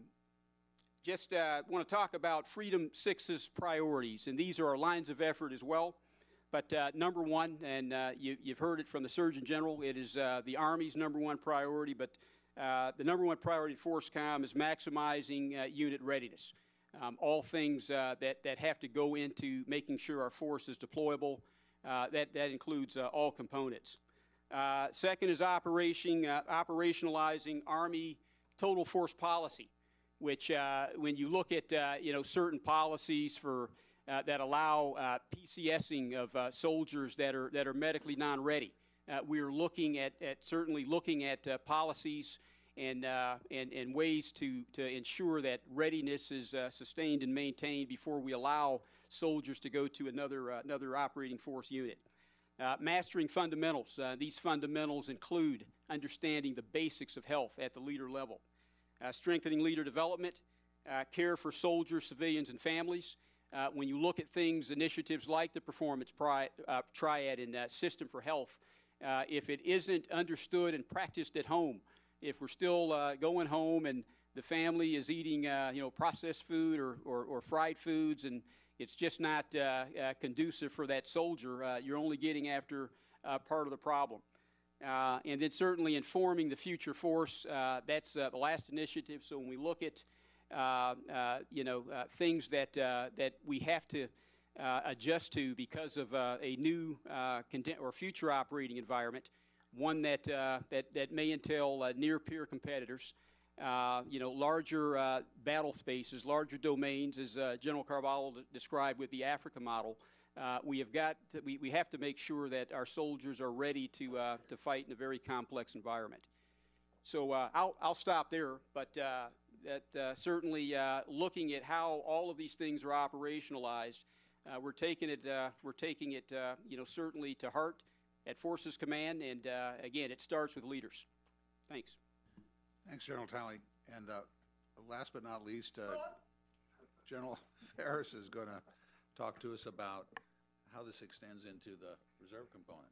Just uh, want to talk about Freedom Six's priorities, and these are our lines of effort as well. But uh, number one, and uh, you, you've heard it from the Surgeon General, it is uh, the Army's number one priority, but uh, the number one priority for FORSCOM is maximizing uh, unit readiness. Um, all things uh, that, that have to go into making sure our force is deployable. Uh, that, that includes uh, all components. Uh, second is operation, uh, operationalizing Army total force policy, which uh, when you look at uh, you know certain policies for uh, that allow uh, PCSing of uh, soldiers that are that are medically non-ready, uh, we are looking at, at certainly looking at uh, policies and, uh, and and ways to to ensure that readiness is uh, sustained and maintained before we allow soldiers to go to another uh, another operating force unit. Uh, mastering fundamentals. Uh, these fundamentals include understanding the basics of health at the leader level. Uh, strengthening leader development, uh, care for soldiers, civilians, and families. Uh, when you look at things, initiatives like the Performance pri uh, Triad and uh, System for Health, uh, if it isn't understood and practiced at home, if we're still uh, going home and the family is eating uh, you know, processed food or, or, or fried foods and it's just not uh, uh, conducive for that soldier, uh, you're only getting after uh, part of the problem. Uh, and then certainly informing the future force, uh, that's uh, the last initiative. So when we look at, uh, uh, you know, uh, things that, uh, that we have to uh, adjust to because of uh, a new uh, or future operating environment, one that, uh, that, that may entail uh, near-peer competitors, uh, you know, larger uh, battle spaces, larger domains, as uh, General Carvalho described with the Africa model. Uh, we have got to, we, we have to make sure that our soldiers are ready to uh, to fight in a very complex environment. So uh, I'll I'll stop there, but uh, that uh, certainly uh, looking at how all of these things are operationalized, uh, we're taking it uh, we're taking it uh, you know certainly to heart at Forces Command, and uh, again it starts with leaders. Thanks. Thanks, General Talley. And uh, last but not least, uh, General Faris is going to talk to us about how this extends into the reserve component.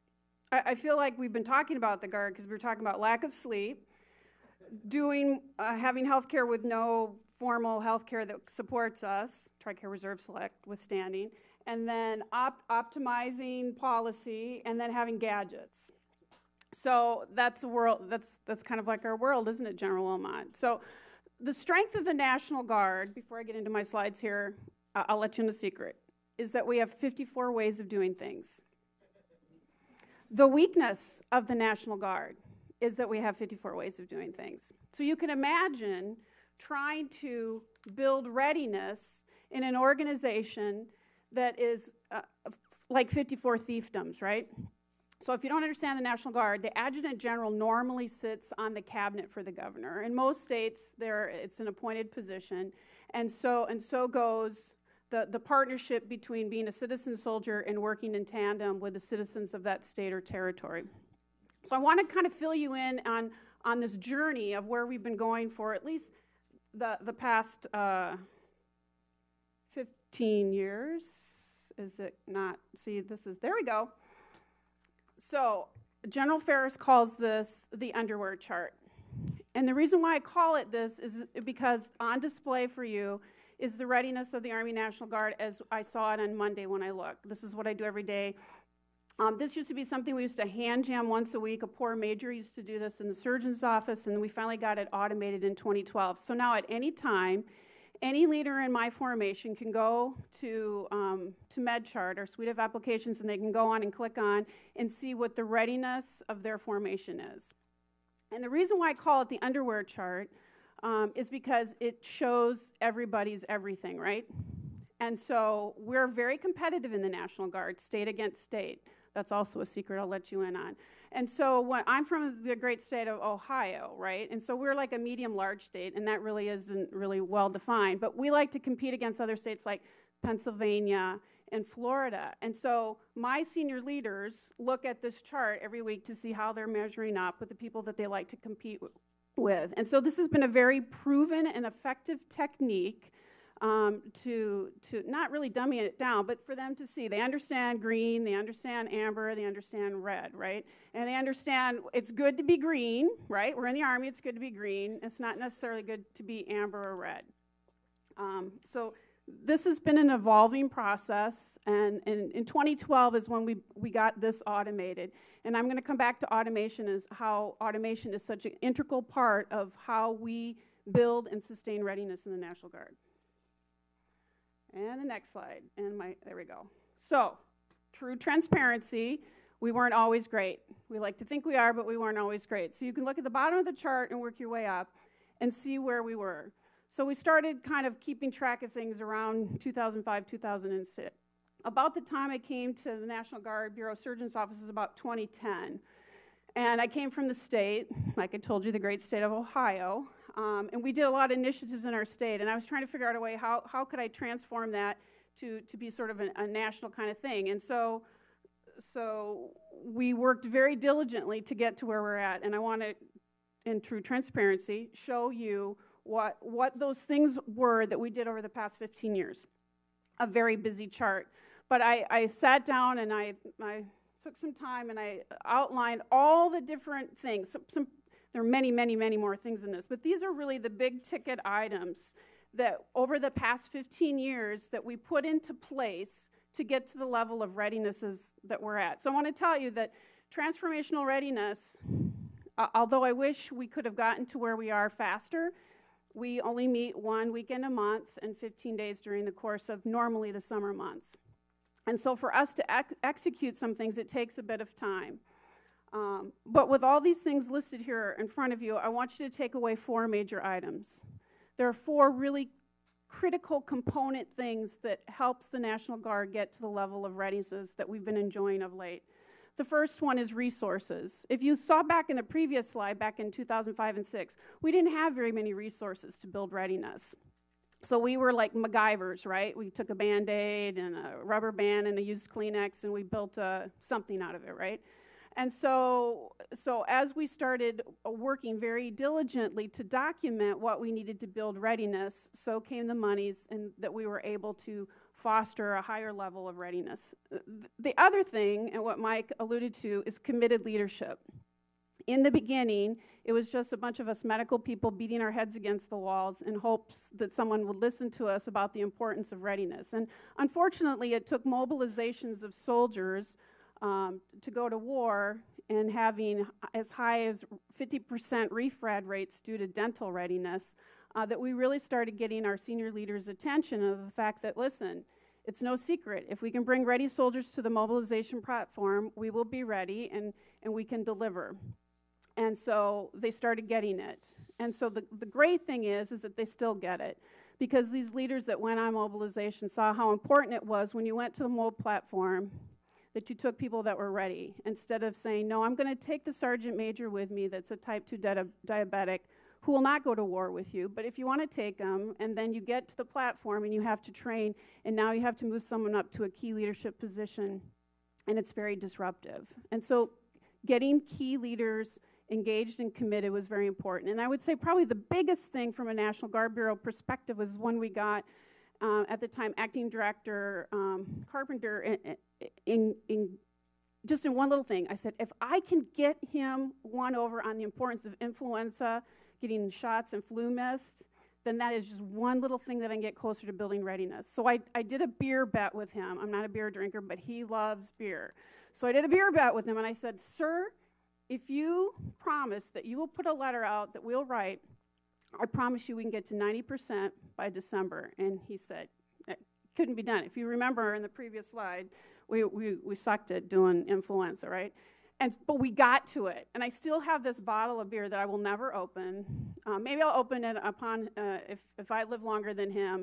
I, I feel like we've been talking about the Guard because we were talking about lack of sleep, doing, uh, having health care with no formal health care that supports us, TRICARE Reserve Select withstanding, and then op optimizing policy, and then having gadgets. So that's a world, that's, that's kind of like our world, isn't it, General Wilmot? So the strength of the National Guard, before I get into my slides here, I'll let you in a secret, is that we have fifty-four ways of doing things. The weakness of the National Guard is that we have fifty-four ways of doing things. So you can imagine trying to build readiness in an organization that is uh, like fifty-four fiefdoms, right? So if you don't understand the National Guard, the Adjutant General normally sits on the cabinet for the governor. In most states, there it's an appointed position, and so and so goes the, the partnership between being a citizen soldier and working in tandem with the citizens of that state or territory. So I want to kind of fill you in on, on this journey of where we've been going for at least the, the past uh, fifteen years. Is it not? See, this is, there we go. So General Faris calls this the underwear chart. And the reason why I call it this is because on display for you is the readiness of the Army National Guard as I saw it on Monday when I looked. This is what I do every day. Um, this used to be something we used to hand jam once a week. A poor major used to do this in the surgeon's office, and we finally got it automated in twenty twelve. So now at any time, any leader in my formation can go to, um, to MedChart, our suite of applications, and they can go on and click on and see what the readiness of their formation is. And the reason why I call it the underwear chart um, is because it shows everybody's everything, right? And so we're very competitive in the National Guard, state against state. That's also a secret I'll let you in on. And so when, I'm from the great state of Ohio, right? And so we're like a medium-large state, and that really isn't really well-defined. But we like to compete against other states like Pennsylvania and Florida. And so my senior leaders look at this chart every week to see how they're measuring up with the people that they like to compete with. And so this has been a very proven and effective technique Um, to to not really dummy it down, but for them to see. They understand green, they understand amber, they understand red, right? And they understand it's good to be green, right? We're in the Army, it's good to be green. It's not necessarily good to be amber or red. Um, so this has been an evolving process, and, and in twenty twelve is when we, we got this automated. And I'm going to come back to automation, as how automation is such an integral part of how we build and sustain readiness in the National Guard. And the next slide, and my, there we go. So, true transparency, we weren't always great. We like to think we are, but we weren't always great. So you can look at the bottom of the chart and work your way up and see where we were. So we started kind of keeping track of things around two thousand five, two thousand six. About the time I came to the National Guard Bureau Surgeon's Office was about twenty ten. And I came from the state, like I told you, the great state of Ohio. Um, and we did a lot of initiatives in our state, and I was trying to figure out a way, how, how could I transform that to, to be sort of a, a national kind of thing. And so, so we worked very diligently to get to where we're at, and I want to, in true transparency, show you what, what those things were that we did over the past fifteen years. A very busy chart. But I, I sat down and I, I took some time and I outlined all the different things. Some, some There are many, many, many more things in this, but these are really the big ticket items that over the past fifteen years that we put into place to get to the level of readinesses that we're at. So I want to tell you that transformational readiness, uh, although I wish we could have gotten to where we are faster, we only meet one weekend a month and fifteen days during the course of normally the summer months. And so for us to ex execute some things, it takes a bit of time. Um, but with all these things listed here in front of you, I want you to take away four major items. There are four really critical component things that helps the National Guard get to the level of readiness that we've been enjoying of late. The first one is resources. If you saw back in the previous slide, back in two thousand five and six, we didn't have very many resources to build readiness. So we were like MacGyvers, right? We took a Band-Aid and a rubber band and a used Kleenex, and we built uh, something out of it, right? And so, so as we started working very diligently to document what we needed to build readiness, so came the monies, and that we were able to foster a higher level of readiness. The other thing, and what Mike alluded to, is committed leadership. In the beginning, it was just a bunch of us medical people beating our heads against the walls in hopes that someone would listen to us about the importance of readiness. And unfortunately, it took mobilizations of soldiers Um, to go to war, and having as high as fifty percent refrad rates due to dental readiness, uh, that we really started getting our senior leaders' attention of the fact that, listen, it's no secret. If we can bring ready soldiers to the mobilization platform, we will be ready, and, and we can deliver. And so they started getting it. And so the, the great thing is, is that they still get it, because these leaders that went on mobilization saw how important it was when you went to the MOB platform that you took people that were ready, instead of saying, no, I'm going to take the sergeant major with me that's a type two di diabetic who will not go to war with you, but if you want to take them, and then you get to the platform and you have to train, and now you have to move someone up to a key leadership position, and it's very disruptive. And so getting key leaders engaged and committed was very important. And I would say probably the biggest thing from a National Guard Bureau perspective was when we got, uh, at the time, Acting Director um, Carpenter, in, in, in just in one little thing. I said, if I can get him won over on the importance of influenza, getting shots and flu mist, then that is just one little thing that I can get closer to building readiness. So I, I did a beer bet with him. I'm not a beer drinker, but he loves beer. So I did a beer bet with him, and I said, sir, if you promise that you will put a letter out that we'll write, I promise you we can get to ninety percent by December. And he said, it couldn't be done. If you remember in the previous slide, we, we, we sucked at doing influenza, right? And, but we got to it. And I still have this bottle of beer that I will never open. Uh, maybe I'll open it upon, uh, if, if I live longer than him.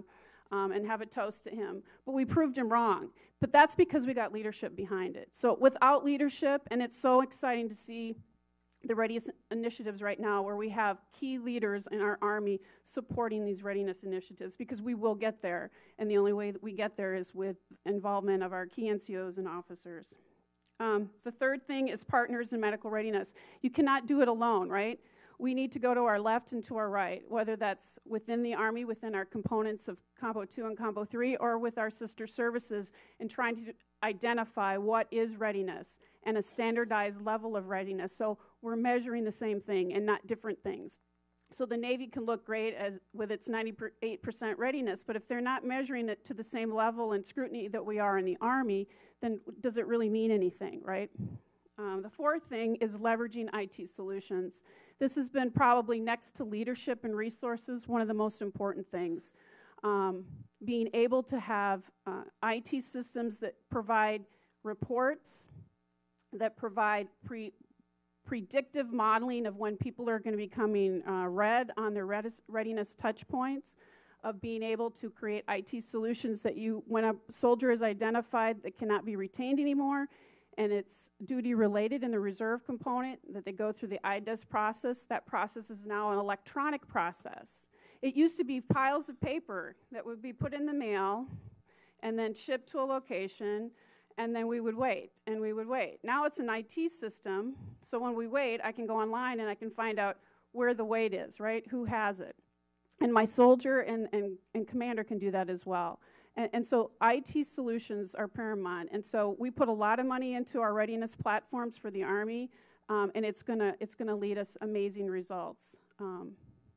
um, and have a toast to him. But we proved him wrong. But that's because we got leadership behind it. So without leadership, and it's so exciting to see the readiness initiatives right now where we have key leaders in our Army supporting these readiness initiatives, because we will get there. And the only way that we get there is with involvement of our key N C Os and officers. Um, the third thing is partners in medical readiness. You cannot do it alone, right? We need to go to our left and to our right, whether that's within the Army, within our components of Combo two and Combo three, or with our sister services, and trying to identify what is readiness and a standardized level of readiness. So we're measuring the same thing and not different things. So the Navy can look great as, with its ninety-eight percent readiness, but if they're not measuring it to the same level and scrutiny that we are in the Army, then does it really mean anything, right? Um, the fourth thing is leveraging I T solutions. This has been probably next to leadership and resources, one of the most important things. Um, being able to have uh, I T systems that provide reports, that provide pre predictive modeling of when people are going to be coming uh, red on their readiness touch points, of being able to create I T solutions that you, when a soldier is identified that cannot be retained anymore, and it's duty related in the reserve component, that they go through the I D E S process. That process is now an electronic process. It used to be piles of paper that would be put in the mail and then shipped to a location, and then we would wait, and we would wait. Now it's an I T system, so when we wait, I can go online and I can find out where the wait is, right? Who has it? And my soldier and, and, and commander can do that as well. And, and so I T solutions are paramount. And so we put a lot of money into our readiness platforms for the Army, um, and it's gonna, it's gonna lead us amazing results. Um,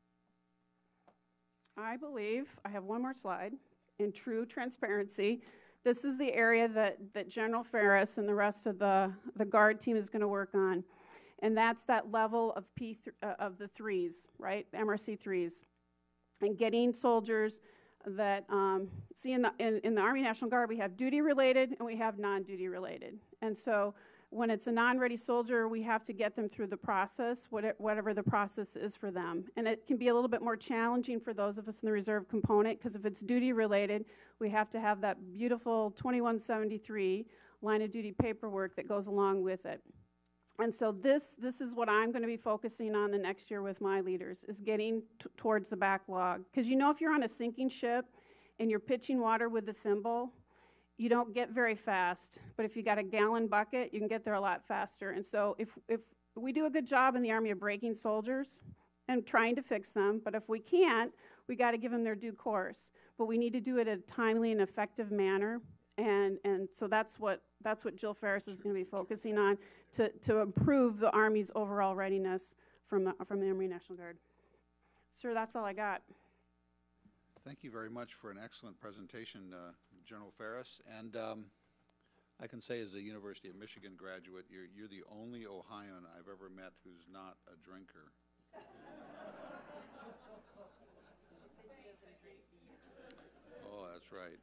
I believe, I have one more slide, in true transparency. This is the area that, that General Faris and the rest of the, the Guard team is gonna work on. And that's that level of P th uh, of the threes, right, M R C threes. And getting soldiers that, um, see in the, in, in the Army National Guard, we have duty related and we have non-duty related. And so when it's a non-ready soldier, we have to get them through the process, what, whatever the process is for them. And it can be a little bit more challenging for those of us in the reserve component, because if it's duty related, we have to have that beautiful twenty-one seventy-three line of duty paperwork that goes along with it. And so this, this is what I'm going to be focusing on the next year with my leaders, is getting t towards the backlog. Because you know, if you're on a sinking ship and you're pitching water with the thimble, you don't get very fast. But if you got a gallon bucket, you can get there a lot faster. And so if, if we do a good job in the Army of breaking soldiers and trying to fix them, but if we can't, we got to give them their due course. But we need to do it in a timely and effective manner. And, and so that's what, that's what Jill Faris is going to be focusing on, to, to improve the Army's overall readiness from the, from the Army National Guard. Sir, that's all I got. Thank you very much for an excellent presentation, uh, General Faris. And um, I can say, as a University of Michigan graduate, you're, you're the only Ohioan I've ever met who's not a drinker. Oh, that's right.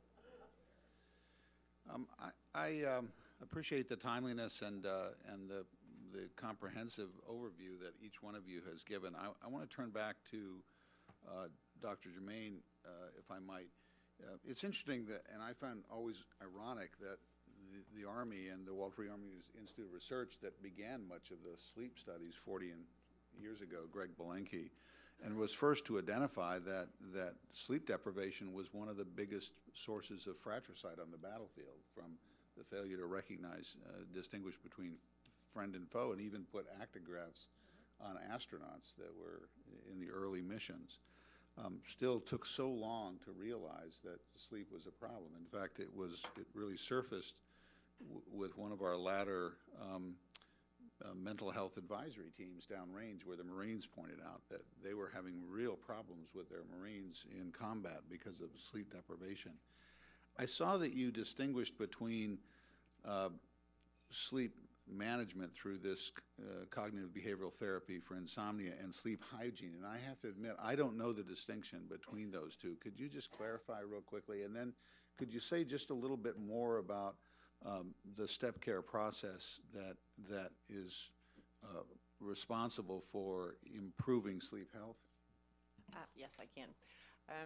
Um, I, I um, appreciate the timeliness and, uh, and the, the comprehensive overview that each one of you has given. I, I want to turn back to uh, Doctor Germain, uh, if I might. Uh, it's interesting that, and I find always ironic that the, the Army and the Walter Reed Army Institute of Research that began much of the sleep studies forty years ago, Greg Belenke, and was first to identify that, that sleep deprivation was one of the biggest sources of fratricide on the battlefield, from the failure to recognize, uh, distinguish between friend and foe, and even put actigraphs on astronauts that were in the early missions. Um, still took so long to realize that sleep was a problem. In fact, it was, it really surfaced w with one of our latter um, Uh, mental health advisory teams downrange, where the Marines pointed out that they were having real problems with their Marines in combat because of sleep deprivation. I saw that you distinguished between uh, sleep management through this uh, cognitive behavioral therapy for insomnia and sleep hygiene, and I have to admit, I don't know the distinction between those two. Could you just clarify real quickly, and then could you say just a little bit more about Um, the step care process that that is uh, responsible for improving sleep health? Uh, yes, I can. Um,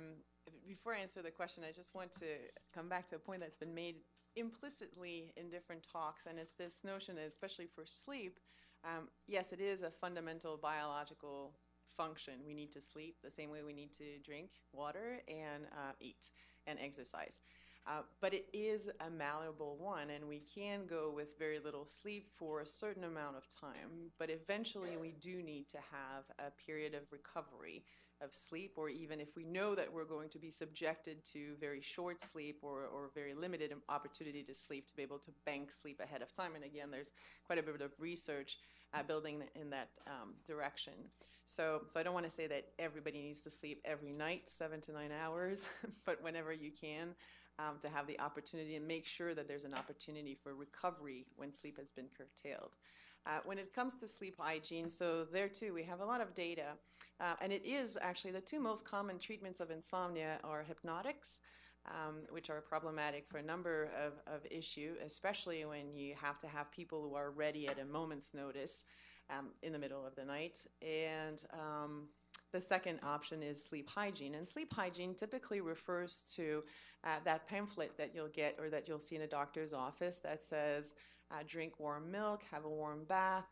before I answer the question, I just want to come back to a point that's been made implicitly in different talks, and it's this notion, especially for sleep, um, yes, it is a fundamental biological function. We need to sleep the same way we need to drink water and uh, eat and exercise. Uh, but it is a malleable one, and we can go with very little sleep for a certain amount of time, but eventually we do need to have a period of recovery of sleep, or even if we know that we're going to be subjected to very short sleep or, or very limited opportunity to sleep, to be able to bank sleep ahead of time. And again, there's quite a bit of research uh, building in that um, direction. So, so I don't want to say that everybody needs to sleep every night, seven to nine hours, but whenever you can, um, to have the opportunity and make sure that there's an opportunity for recovery when sleep has been curtailed. Uh, when it comes to sleep hygiene, so there too, we have a lot of data. Uh, and it is actually the two most common treatments of insomnia are hypnotics, um, which are problematic for a number of, of issues, especially when you have to have people who are ready at a moment's notice um, in the middle of the night. And um, the second option is sleep hygiene. And sleep hygiene typically refers to uh, that pamphlet that you'll get or that you'll see in a doctor's office that says, Uh, drink warm milk, have a warm bath,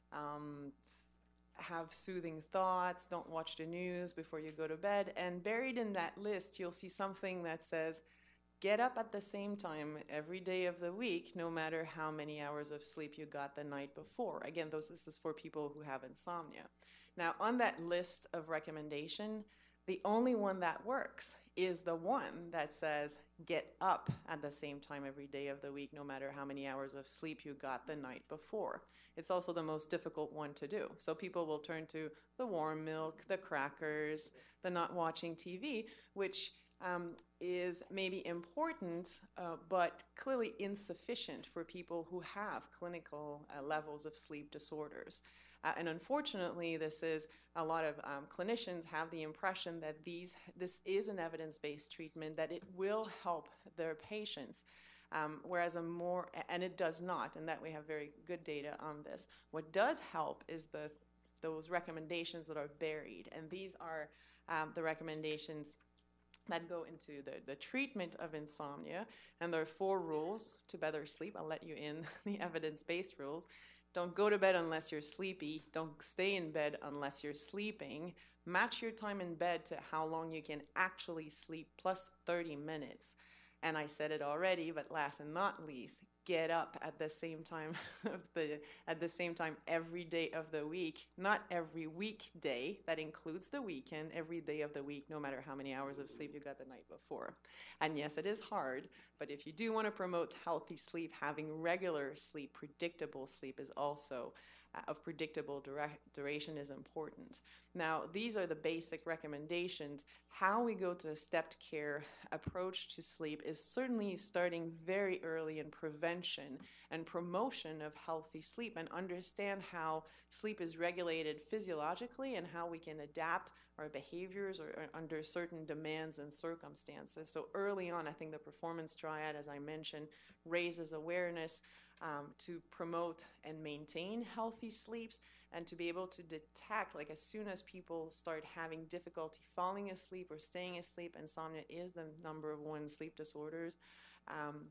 um, have soothing thoughts, don't watch the news before you go to bed. And buried in that list, you'll see something that says, get up at the same time every day of the week, no matter how many hours of sleep you got the night before. Again, those, this is for people who have insomnia. Now, on that list of recommendation, the only one that works is the one that says, get up at the same time every day of the week, no matter how many hours of sleep you got the night before. It's also the most difficult one to do. So people will turn to the warm milk, the crackers, the not watching T V, which um, is maybe important, uh, but clearly insufficient for people who have clinical uh, levels of sleep disorders. Uh, and unfortunately, this is a lot of um, clinicians have the impression that these this is an evidence-based treatment, that it will help their patients, um, whereas a more, and it does not, and that we have very good data on this. What does help is the those recommendations that are buried, and these are um, the recommendations that go into the, the treatment of insomnia, and there are four rules to better sleep. I'll let you in the evidence-based rules. Don't go to bed unless you're sleepy. Don't stay in bed unless you're sleeping. Match your time in bed to how long you can actually sleep, plus thirty minutes. And I said it already, but last and not least, get up at the same time of the at the same time every day of the week, not every weekday. That includes the weekend, every day of the week, no matter how many hours of sleep you got the night before. And yes, it is hard, but if you do want to promote healthy sleep, having regular sleep, predictable sleep is also uh, of predictable dura- duration is important. Now, these are the basic recommendations. How we go to a stepped care approach to sleep is certainly starting very early in prevention and promotion of healthy sleep, and understand how sleep is regulated physiologically and how we can adapt our behaviors or, or under certain demands and circumstances. So early on, I think the performance triad, as I mentioned, raises awareness um, to promote and maintain healthy sleeps, and to be able to detect, like as soon as people start having difficulty falling asleep or staying asleep, insomnia is the number one sleep disorders, um,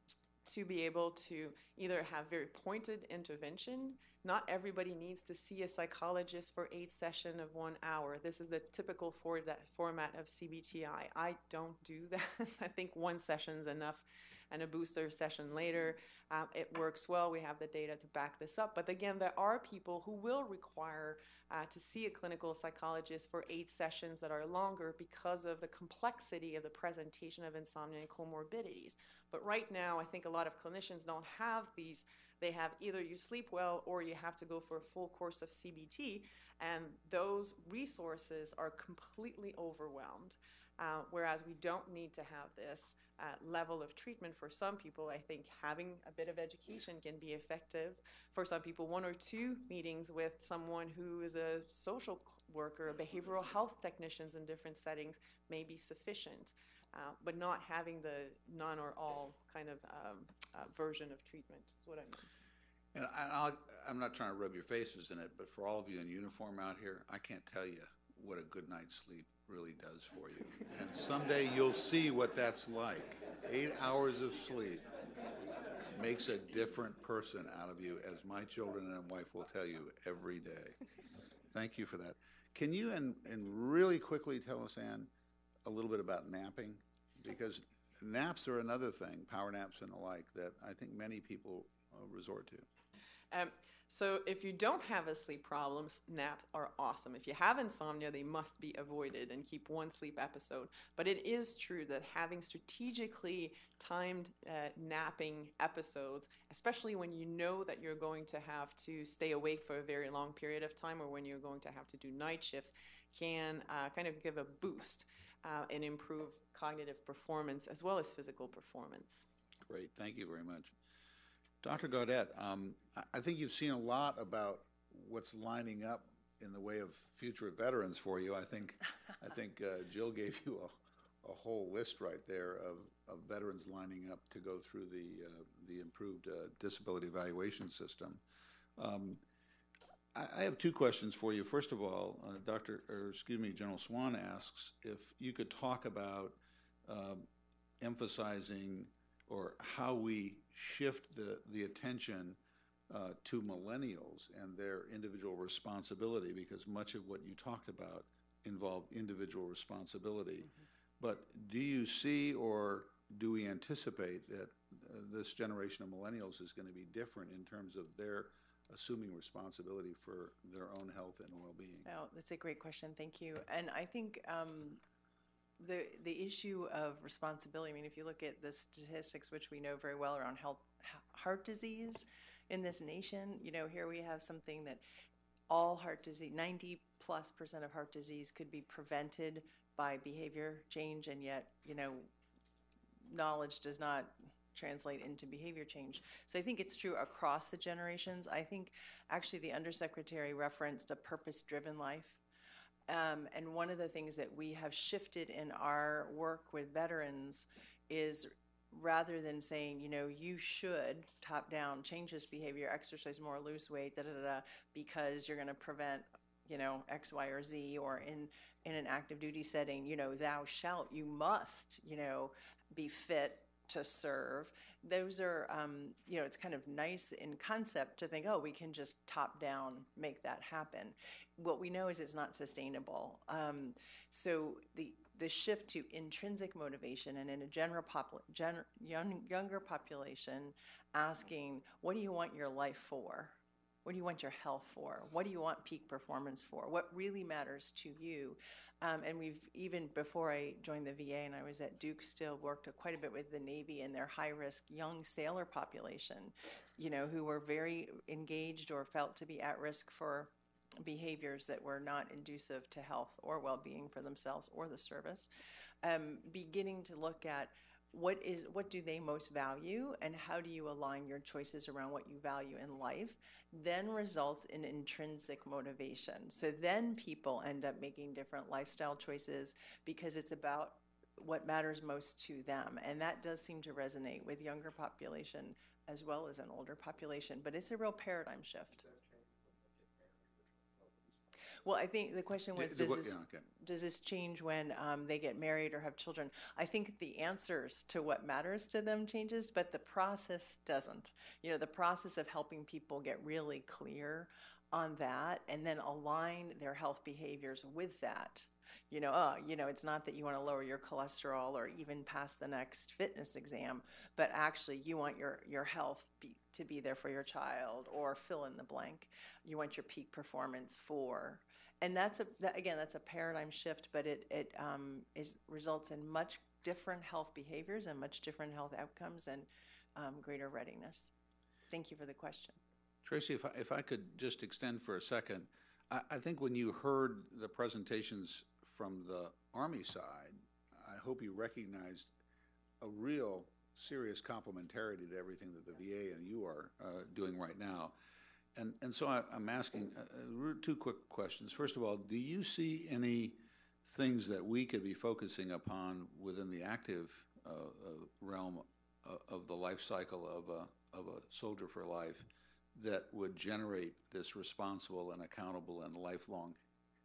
to be able to either have very pointed intervention. Not everybody needs to see a psychologist for eight sessions of one hour. This is the typical for that format of C B T I. I don't do that. I think one session is enough, and a booster session later. Um, it works well. We have the data to back this up. But again, there are people who will require uh, to see a clinical psychologist for eight sessions that are longer because of the complexity of the presentation of insomnia and comorbidities. But right now, I think a lot of clinicians don't have these. They have either you sleep well or you have to go for a full course of C B T, and those resources are completely overwhelmed. Uh, whereas we don't need to have this uh, level of treatment for some people. I think having a bit of education can be effective. For some people, one or two meetings with someone who is a social worker, behavioral health technicians in different settings may be sufficient, uh, but not having the none or all kind of um, uh, version of treatment is what I mean. And I, I'll, I'm not trying to rub your faces in it, but for all of you in uniform out here, I can't tell you what a good night's sleep really does for you. And someday you'll see what that's like. Eight hours of sleep makes a different person out of you, as my children and wife will tell you every day. Thank you for that. Can you, and, and really quickly tell us, Ann, a little bit about napping? Because naps are another thing, power naps and the like, that I think many people uh, resort to. Um, so if you don't have a sleep problem, naps are awesome. If you have insomnia, they must be avoided and keep one sleep episode. But it is true that having strategically timed uh, napping episodes, especially when you know that you're going to have to stay awake for a very long period of time, or when you're going to have to do night shifts, can uh, kind of give a boost uh, and improve cognitive performance as well as physical performance. Great, thank you very much. Doctor Gaudet, um, I think you've seen a lot about what's lining up in the way of future veterans for you. I think, I think uh, Jill gave you a, a whole list right there of, of veterans lining up to go through the uh, the improved uh, disability evaluation system. Um, I, I have two questions for you. First of all, uh, Doctor, or excuse me, General Swan asks if you could talk about uh, emphasizing or how we shift the, the attention uh, to millennials and their individual responsibility, because much of what you talked about involved individual responsibility. Mm-hmm. But do you see, or do we anticipate that uh, this generation of millennials is going to be different in terms of their assuming responsibility for their own health and well-being? Oh, that's a great question. Thank you. And I think um, The the issue of responsibility, I mean, if you look at the statistics, which we know very well around health, heart disease in this nation, you know, here we have something that all heart disease, ninety plus percent of heart disease could be prevented by behavior change, and yet, you know, knowledge does not translate into behavior change. So I think it's true across the generations. I think actually the Undersecretary referenced a purpose-driven life. Um, and one of the things that we have shifted in our work with veterans is, rather than saying, you know, you should top down change this behavior, exercise more, lose weight, da da da, because you're going to prevent, you know, X, Y, or Z, or in in an active duty setting, you know, thou shalt, you must, you know, be fit to serve. Those are, um, you know, it's kind of nice in concept to think, oh, we can just top down make that happen. What we know is it's not sustainable. Um, so the the shift to intrinsic motivation, and in a general popul- gen- young, younger population, asking, what do you want your life for? What do you want your health for? What do you want peak performance for? What really matters to you? Um, and we've, even before I joined the V A and I was at Duke still, worked quite a bit with the Navy and their high-risk young sailor population, you know, who were very engaged or felt to be at risk for behaviors that were not conducive to health or well-being for themselves or the service. Um, beginning to look at what is what do they most value, and how do you align your choices around what you value in life, then results in intrinsic motivation. So then people end up making different lifestyle choices because it's about what matters most to them. And that does seem to resonate with younger population as well as an older population, but it's a real paradigm shift. Well, I think the question was, does this, yeah, okay. does this change when um, they get married or have children? I think the answers to what matters to them changes, but the process doesn't. You know, the process of helping people get really clear on that and then align their health behaviors with that. You know, oh, you know, it's not that you want to lower your cholesterol or even pass the next fitness exam, but actually you want your, your health be, to be there for your child, or fill in the blank. You want your peak performance for. And that's a that, again, that's a paradigm shift, but it it um, is results in much different health behaviors and much different health outcomes and um, greater readiness. Thank you for the question. Tracy, if I, if I could just extend for a second, I, I think when you heard the presentations from the Army side, I hope you recognized a real serious complementarity to everything that the V A and you are uh, doing right now. And, and so I, I'm asking uh, two quick questions. First of all, do you see any things that we could be focusing upon within the active uh, uh, realm uh, of the life cycle of a, of a soldier for life that would generate this responsible and accountable and lifelong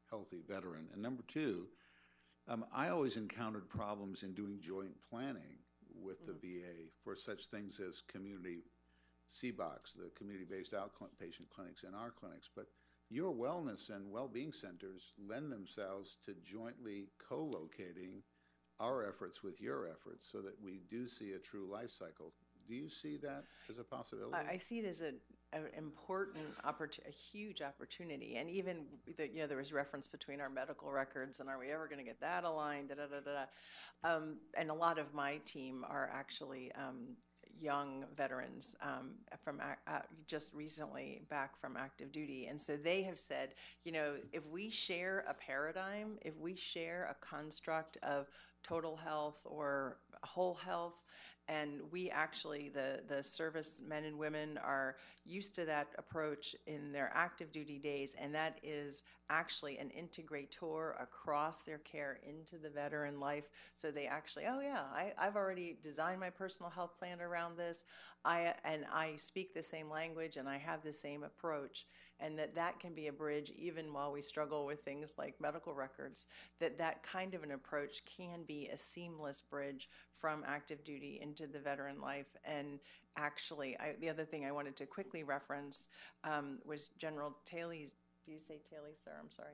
healthy veteran? And number two, um, I always encountered problems in doing joint planning with the V A for such things as community C BOCs, the community-based outpatient clinics, and our clinics. But your wellness and well-being centers lend themselves to jointly co-locating our efforts with your efforts so that we do see a true life cycle. Do you see that as a possibility? I, I see it as an important, opportunity, a huge opportunity. And even, the, you know, there was reference between our medical records and are we ever going to get that aligned, da, da, da, da, da. Um, and a lot of my team are actually um, young veterans um, from uh, just recently back from active duty. And so they have said, you know, if we share a paradigm, if we share a construct of total health or whole health, and we actually, the, the service men and women are used to that approach in their active duty days, and that is actually an integrator across their care into the veteran life. So they actually, oh yeah, I, I've already designed my personal health plan around this, I and I speak the same language and I have the same approach, and that that can be a bridge even while we struggle with things like medical records, that that kind of an approach can be a seamless bridge from active duty into the veteran life. And actually, I, the other thing I wanted to quickly reference um, was General Talley's, do you say Talley, sir? I'm sorry.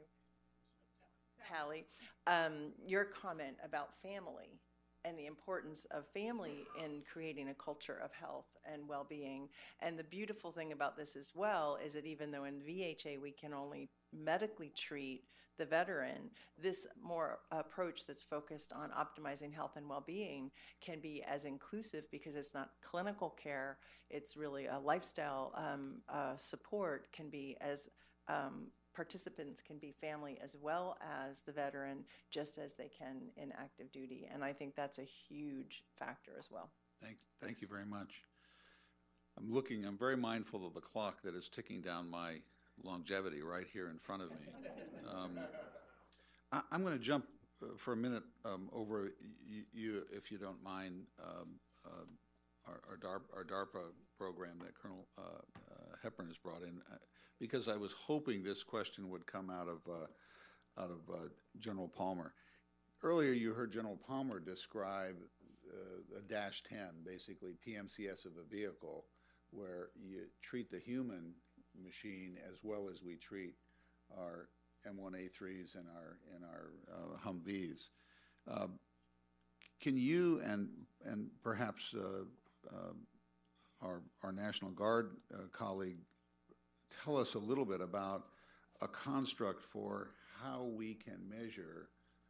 Talley. Um, your comment about family and the importance of family in creating a culture of health and well-being. And the beautiful thing about this as well is that even though in V H A we can only medically treat the veteran, this more approach that's focused on optimizing health and well-being can be as inclusive because it's not clinical care, it's really a lifestyle um, uh, support, can be as um, participants can be family as well as the veteran, just as they can in active duty. And I think that's a huge factor as well. Thank, thank you very much. I'm looking, I'm very mindful of the clock that is ticking down my longevity right here in front of me. Um, I, I'm going to jump uh, for a minute um, over you, you, if you don't mind, um, uh, our, our, DARPA, our DARPA program that Colonel uh, uh, Hepburn has brought in, uh, because I was hoping this question would come out of uh, out of uh, General Palmer. Earlier, you heard General Palmer describe uh, a dash ten, basically P M C S of a vehicle, where you treat the human machine as well as we treat our M one A threes and our and our uh, Humvees. Uh, can you and and perhaps uh, uh, our our National Guard uh, colleague tell us a little bit about a construct for how we can measure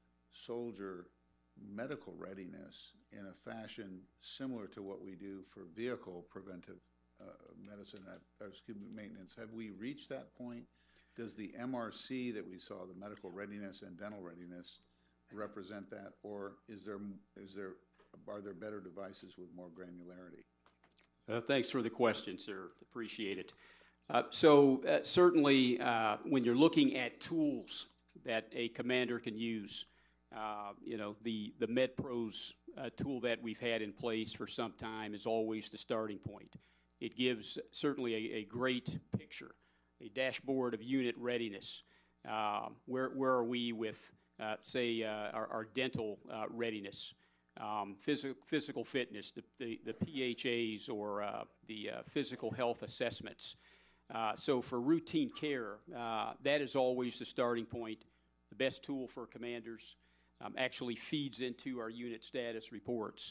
soldier medical readiness in a fashion similar to what we do for vehicle preventive uh, medicine, at, excuse me, maintenance? Have we reached that point? Does the M R C that we saw, the medical readiness and dental readiness, represent that, or is there is there are there better devices with more granularity? Uh, thanks for the question, sir. Appreciate it. Uh, so uh, certainly, uh, when you're looking at tools that a commander can use, uh, you know, the the MedPros uh, tool that we've had in place for some time is always the starting point. It gives certainly a, a great picture, a dashboard of unit readiness. Uh, where where are we with, uh, say, uh, our, our dental uh, readiness? Um, physical, physical fitness, the, the, the P H As or uh, the uh, physical health assessments. Uh, so for routine care, uh, that is always the starting point. The best tool for commanders um, actually feeds into our unit status reports.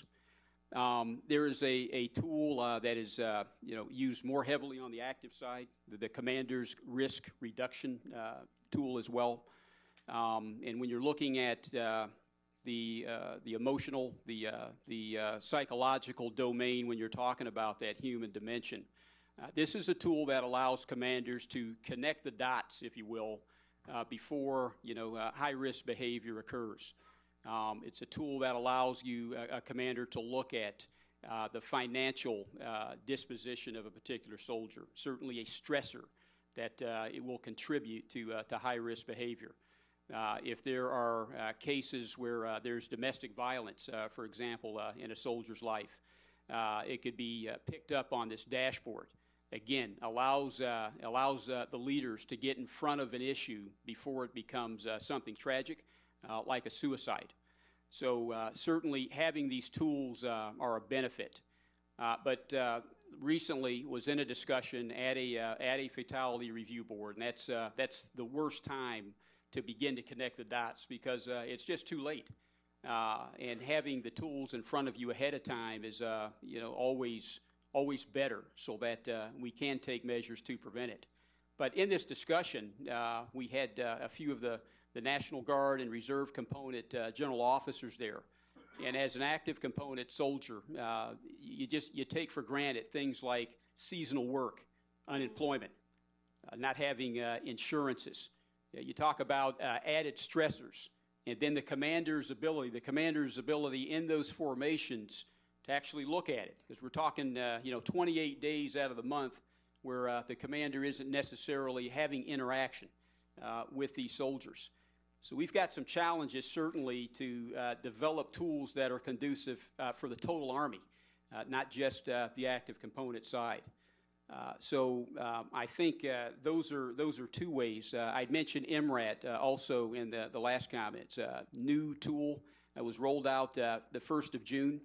Um, there is a, a tool uh, that is uh, you know, used more heavily on the active side, the, the commander's risk reduction uh, tool as well. Um, and when you're looking at uh, the uh, the emotional, the uh, the uh, psychological domain, when you're talking about that human dimension, uh, this is a tool that allows commanders to connect the dots, if you will, uh, before you know uh, high risk behavior occurs. Um, it's a tool that allows you, a, a commander, to look at uh, the financial uh, disposition of a particular soldier. Certainly a stressor that uh, it will contribute to uh, to high risk behavior. Uh, if there are uh, cases where uh, there's domestic violence, uh, for example, uh, in a soldier's life, uh, it could be uh, picked up on this dashboard again, allows, uh, allows uh, the leaders to get in front of an issue before it becomes uh, something tragic, uh, like a suicide. So uh, certainly having these tools uh, are a benefit. Uh, but uh, recently was in a discussion at a, uh, at a fatality review board, and that's, uh, that's the worst time to begin to connect the dots, because uh, it's just too late. Uh, and having the tools in front of you ahead of time is, uh, you know, always, always better, so that uh, we can take measures to prevent it. But in this discussion, uh, we had uh, a few of the, the National Guard and Reserve component uh, general officers there. And as an active component soldier, uh, you just you take for granted things like seasonal work, unemployment, uh, not having uh, insurances. You talk about uh, added stressors, and then the commander's ability, the commander's ability in those formations to actually look at it, because we're talking, uh, you know, twenty-eight days out of the month where uh, the commander isn't necessarily having interaction uh, with these soldiers. So we've got some challenges, certainly, to uh, develop tools that are conducive uh, for the total Army, uh, not just uh, the active component side. Uh, so um, I think uh, those are those are two ways. Uh, I'd mentioned M RAT uh, also in the, the last comments. Uh, new tool that was rolled out uh, the first of June,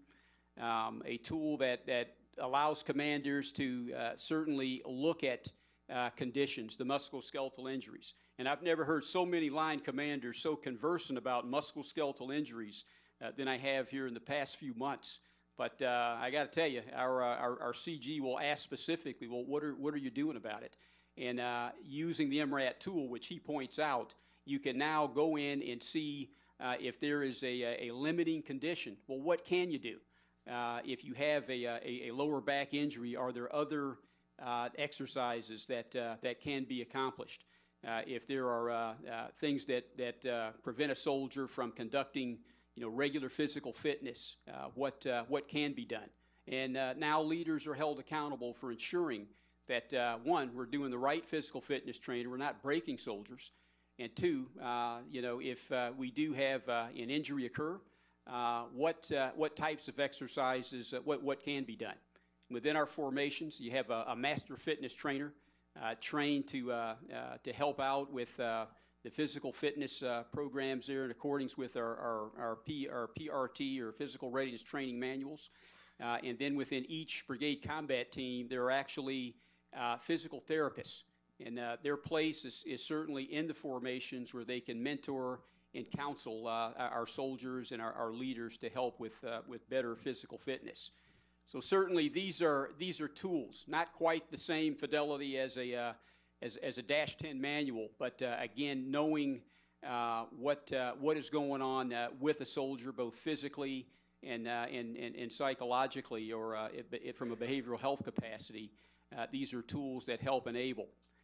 um, a tool that, that allows commanders to uh, certainly look at uh, conditions, the musculoskeletal injuries. And I've never heard so many line commanders so conversant about musculoskeletal injuries uh, than I have here in the past few months. But uh, I got to tell you, our, uh, our our C G will ask specifically, well, what are what are you doing about it? And uh, using the M RAT tool, which he points out, you can now go in and see uh, if there is a, a limiting condition. Well, what can you do? Uh, if you have a, a, a lower back injury, are there other uh, exercises that uh, that can be accomplished? Uh, if there are uh, uh, things that, that uh, prevent a soldier from conducting, you know, regular physical fitness, uh, what, uh, what can be done? And uh, now leaders are held accountable for ensuring that, uh, one, we're doing the right physical fitness training, we're not breaking soldiers, and two, uh, you know, if uh, we do have uh, an injury occur, uh, what, uh, what types of exercises, uh, what, what can be done? Within our formations, you have a, a master fitness trainer Uh, trained to uh, uh, to help out with uh, the physical fitness uh, programs there in accordance with our our, our, P, our P R T or physical readiness training manuals, uh, and then within each brigade combat team there are actually uh, physical therapists, and uh, their place is, is certainly in the formations where they can mentor and counsel uh, our soldiers and our, our leaders to help with uh, with better physical fitness. So certainly these are these are tools, not quite the same fidelity as a uh, as as a dash ten manual, but uh, again, knowing uh, what uh, what is going on uh, with a soldier, both physically and uh, and, and and psychologically, or uh, it, it, from a behavioral health capacity, uh, these are tools that help enable.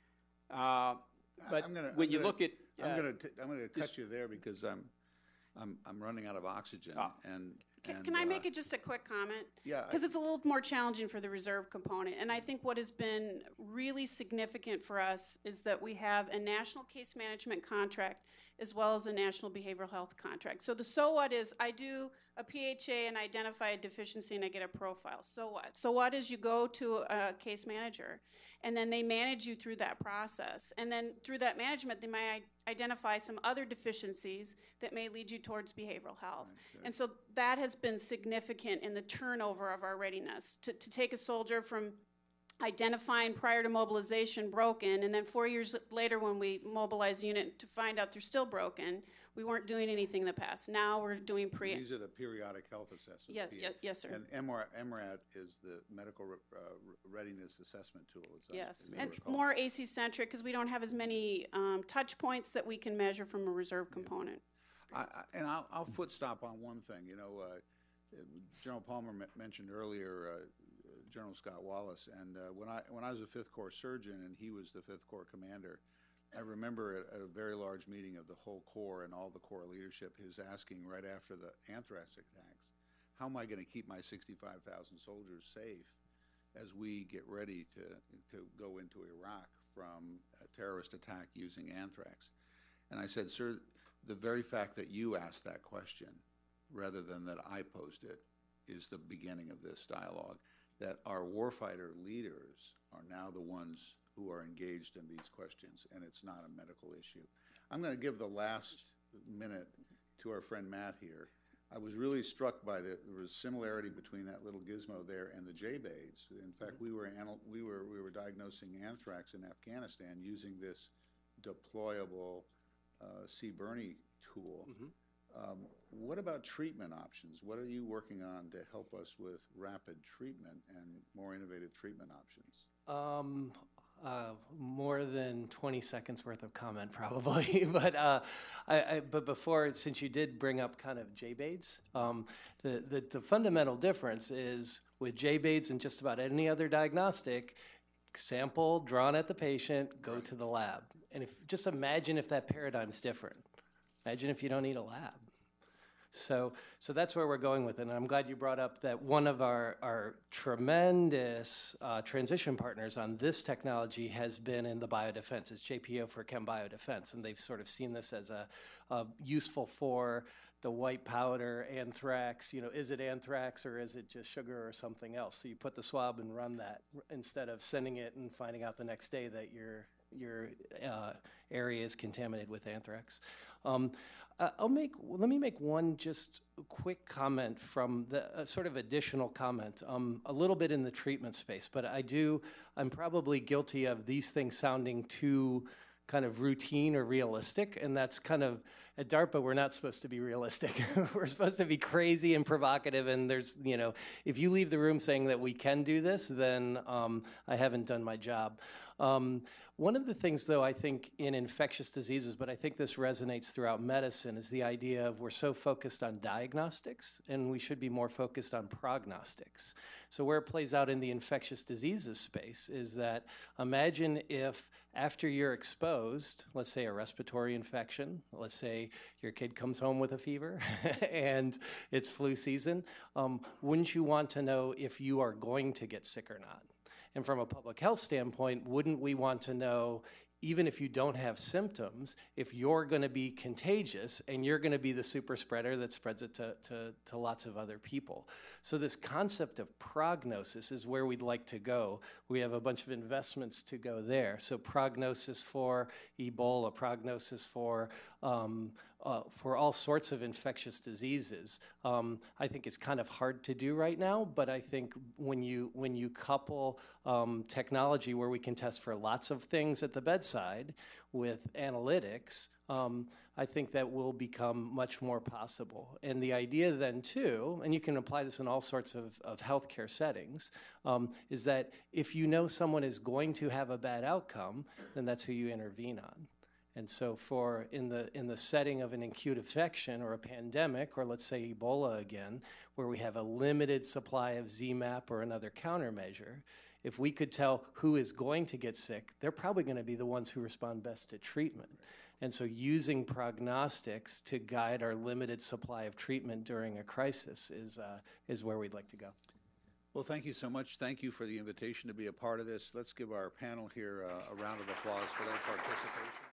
Uh, but I'm gonna, when I'm you gonna, look at, uh, I'm going to I'm going to cut just, you there because I'm I'm I'm running out of oxygen ah. and. Can, and, can I uh, make it just a quick comment? Yeah. Because it's a little more challenging for the reserve component. And I think what has been really significant for us is that we have a national case management contract as well as a national behavioral health contract. So the so what is I do a P H A and identify a deficiency and I get a profile. So what? So what is you go to a case manager and then they manage you through that process. And then through that management, they might identify some other deficiencies that may lead you towards behavioral health. Okay. And so that has been significant in the turnover of our readiness to, to take a soldier from identifying prior to mobilization broken, and then four years later when we mobilize the unit to find out they're still broken, we weren't doing anything in the past. Now we're doing pre- These are the periodic health assessments. Yeah, yeah, yes, sir. And M RAT is the medical uh, readiness assessment tool. Is that, yes, and recall. More A C-centric because we don't have as many um, touch points that we can measure from a reserve component. Yeah. I, I, and I'll, I'll foot stop on one thing. You know, uh, General Palmer m- mentioned earlier uh, General Scott Wallace, and uh, when I when I was a Fifth Corps surgeon and he was the Fifth Corps commander, I remember at, at a very large meeting of the whole Corps and all the Corps leadership, he was asking right after the anthrax attacks, how am I going to keep my sixty-five thousand soldiers safe as we get ready to to go into Iraq from a terrorist attack using anthrax? And I said, sir, the very fact that you asked that question rather than that I posed it is the beginning of this dialogue. that our warfighter leaders are now the ones who are engaged in these questions, and it's not a medical issue. I'm going to give the last minute to our friend Matt here. I was really struck by the, there was similarity between that little gizmo there and the J-BAIDs. In fact, we were, anal we, were, we were diagnosing anthrax in Afghanistan using this deployable uh, C. Burney tool. Mm-hmm. Um, what about treatment options? What are you working on to help us with rapid treatment and more innovative treatment options? Um, uh, more than twenty seconds worth of comment, probably. but uh, I, I, but before, since you did bring up kind of J-BAIDs, um, the, the the fundamental difference is with J-BAIDs and just about any other diagnostic, sample drawn at the patient, go to the lab. And if just imagine if that paradigm's different. Imagine if you don't need a lab. So, so that's where we're going with it. And I'm glad you brought up that one of our, our tremendous uh, transition partners on this technology has been in the biodefense. It's J P O for Chem Biodefense, and they've sort of seen this as a, a useful for the white powder, anthrax. You know, is it anthrax or is it just sugar or something else? So you put the swab and run that instead of sending it and finding out the next day that your your uh, area is contaminated with anthrax. Um, Uh, I'll make, let me make one just quick comment from the uh, sort of additional comment, um, a little bit in the treatment space, but I do, I'm probably guilty of these things sounding too kind of routine or realistic, and that's kind of, at DARPA, we're not supposed to be realistic. We're supposed to be crazy and provocative, and there's, you know, if you leave the room saying that we can do this, then um, I haven't done my job. Um, One of the things, though, I think in infectious diseases, but I think this resonates throughout medicine, is the idea of we're so focused on diagnostics, and we should be more focused on prognostics. So where it plays out in the infectious diseases space is that imagine if after you're exposed, let's say a respiratory infection, let's say your kid comes home with a fever and it's flu season, um, wouldn't you want to know if you are going to get sick or not? And from a public health standpoint, wouldn't we want to know, even if you don't have symptoms, if you're going to be contagious and you're going to be the super spreader that spreads it to, to, to lots of other people? So this concept of prognosis is where we'd like to go. We have a bunch of investments to go there. So prognosis for Ebola, prognosis for um, Uh, for all sorts of infectious diseases, um, I think is kind of hard to do right now. But I think when you when you couple um, technology where we can test for lots of things at the bedside with analytics, um, I think that will become much more possible. And the idea then too, and you can apply this in all sorts of, of healthcare settings, um, is that if you know someone is going to have a bad outcome, then that's who you intervene on. And so for in the in the setting of an acute infection or a pandemic, or let's say Ebola again, where we have a limited supply of Z MAP or another countermeasure, if we could tell who is going to get sick, they're probably going to be the ones who respond best to treatment. And so using prognostics to guide our limited supply of treatment during a crisis is, uh, is where we'd like to go. Well, thank you so much. Thank you for the invitation to be a part of this. Let's give our panel here uh, a round of applause for their participation.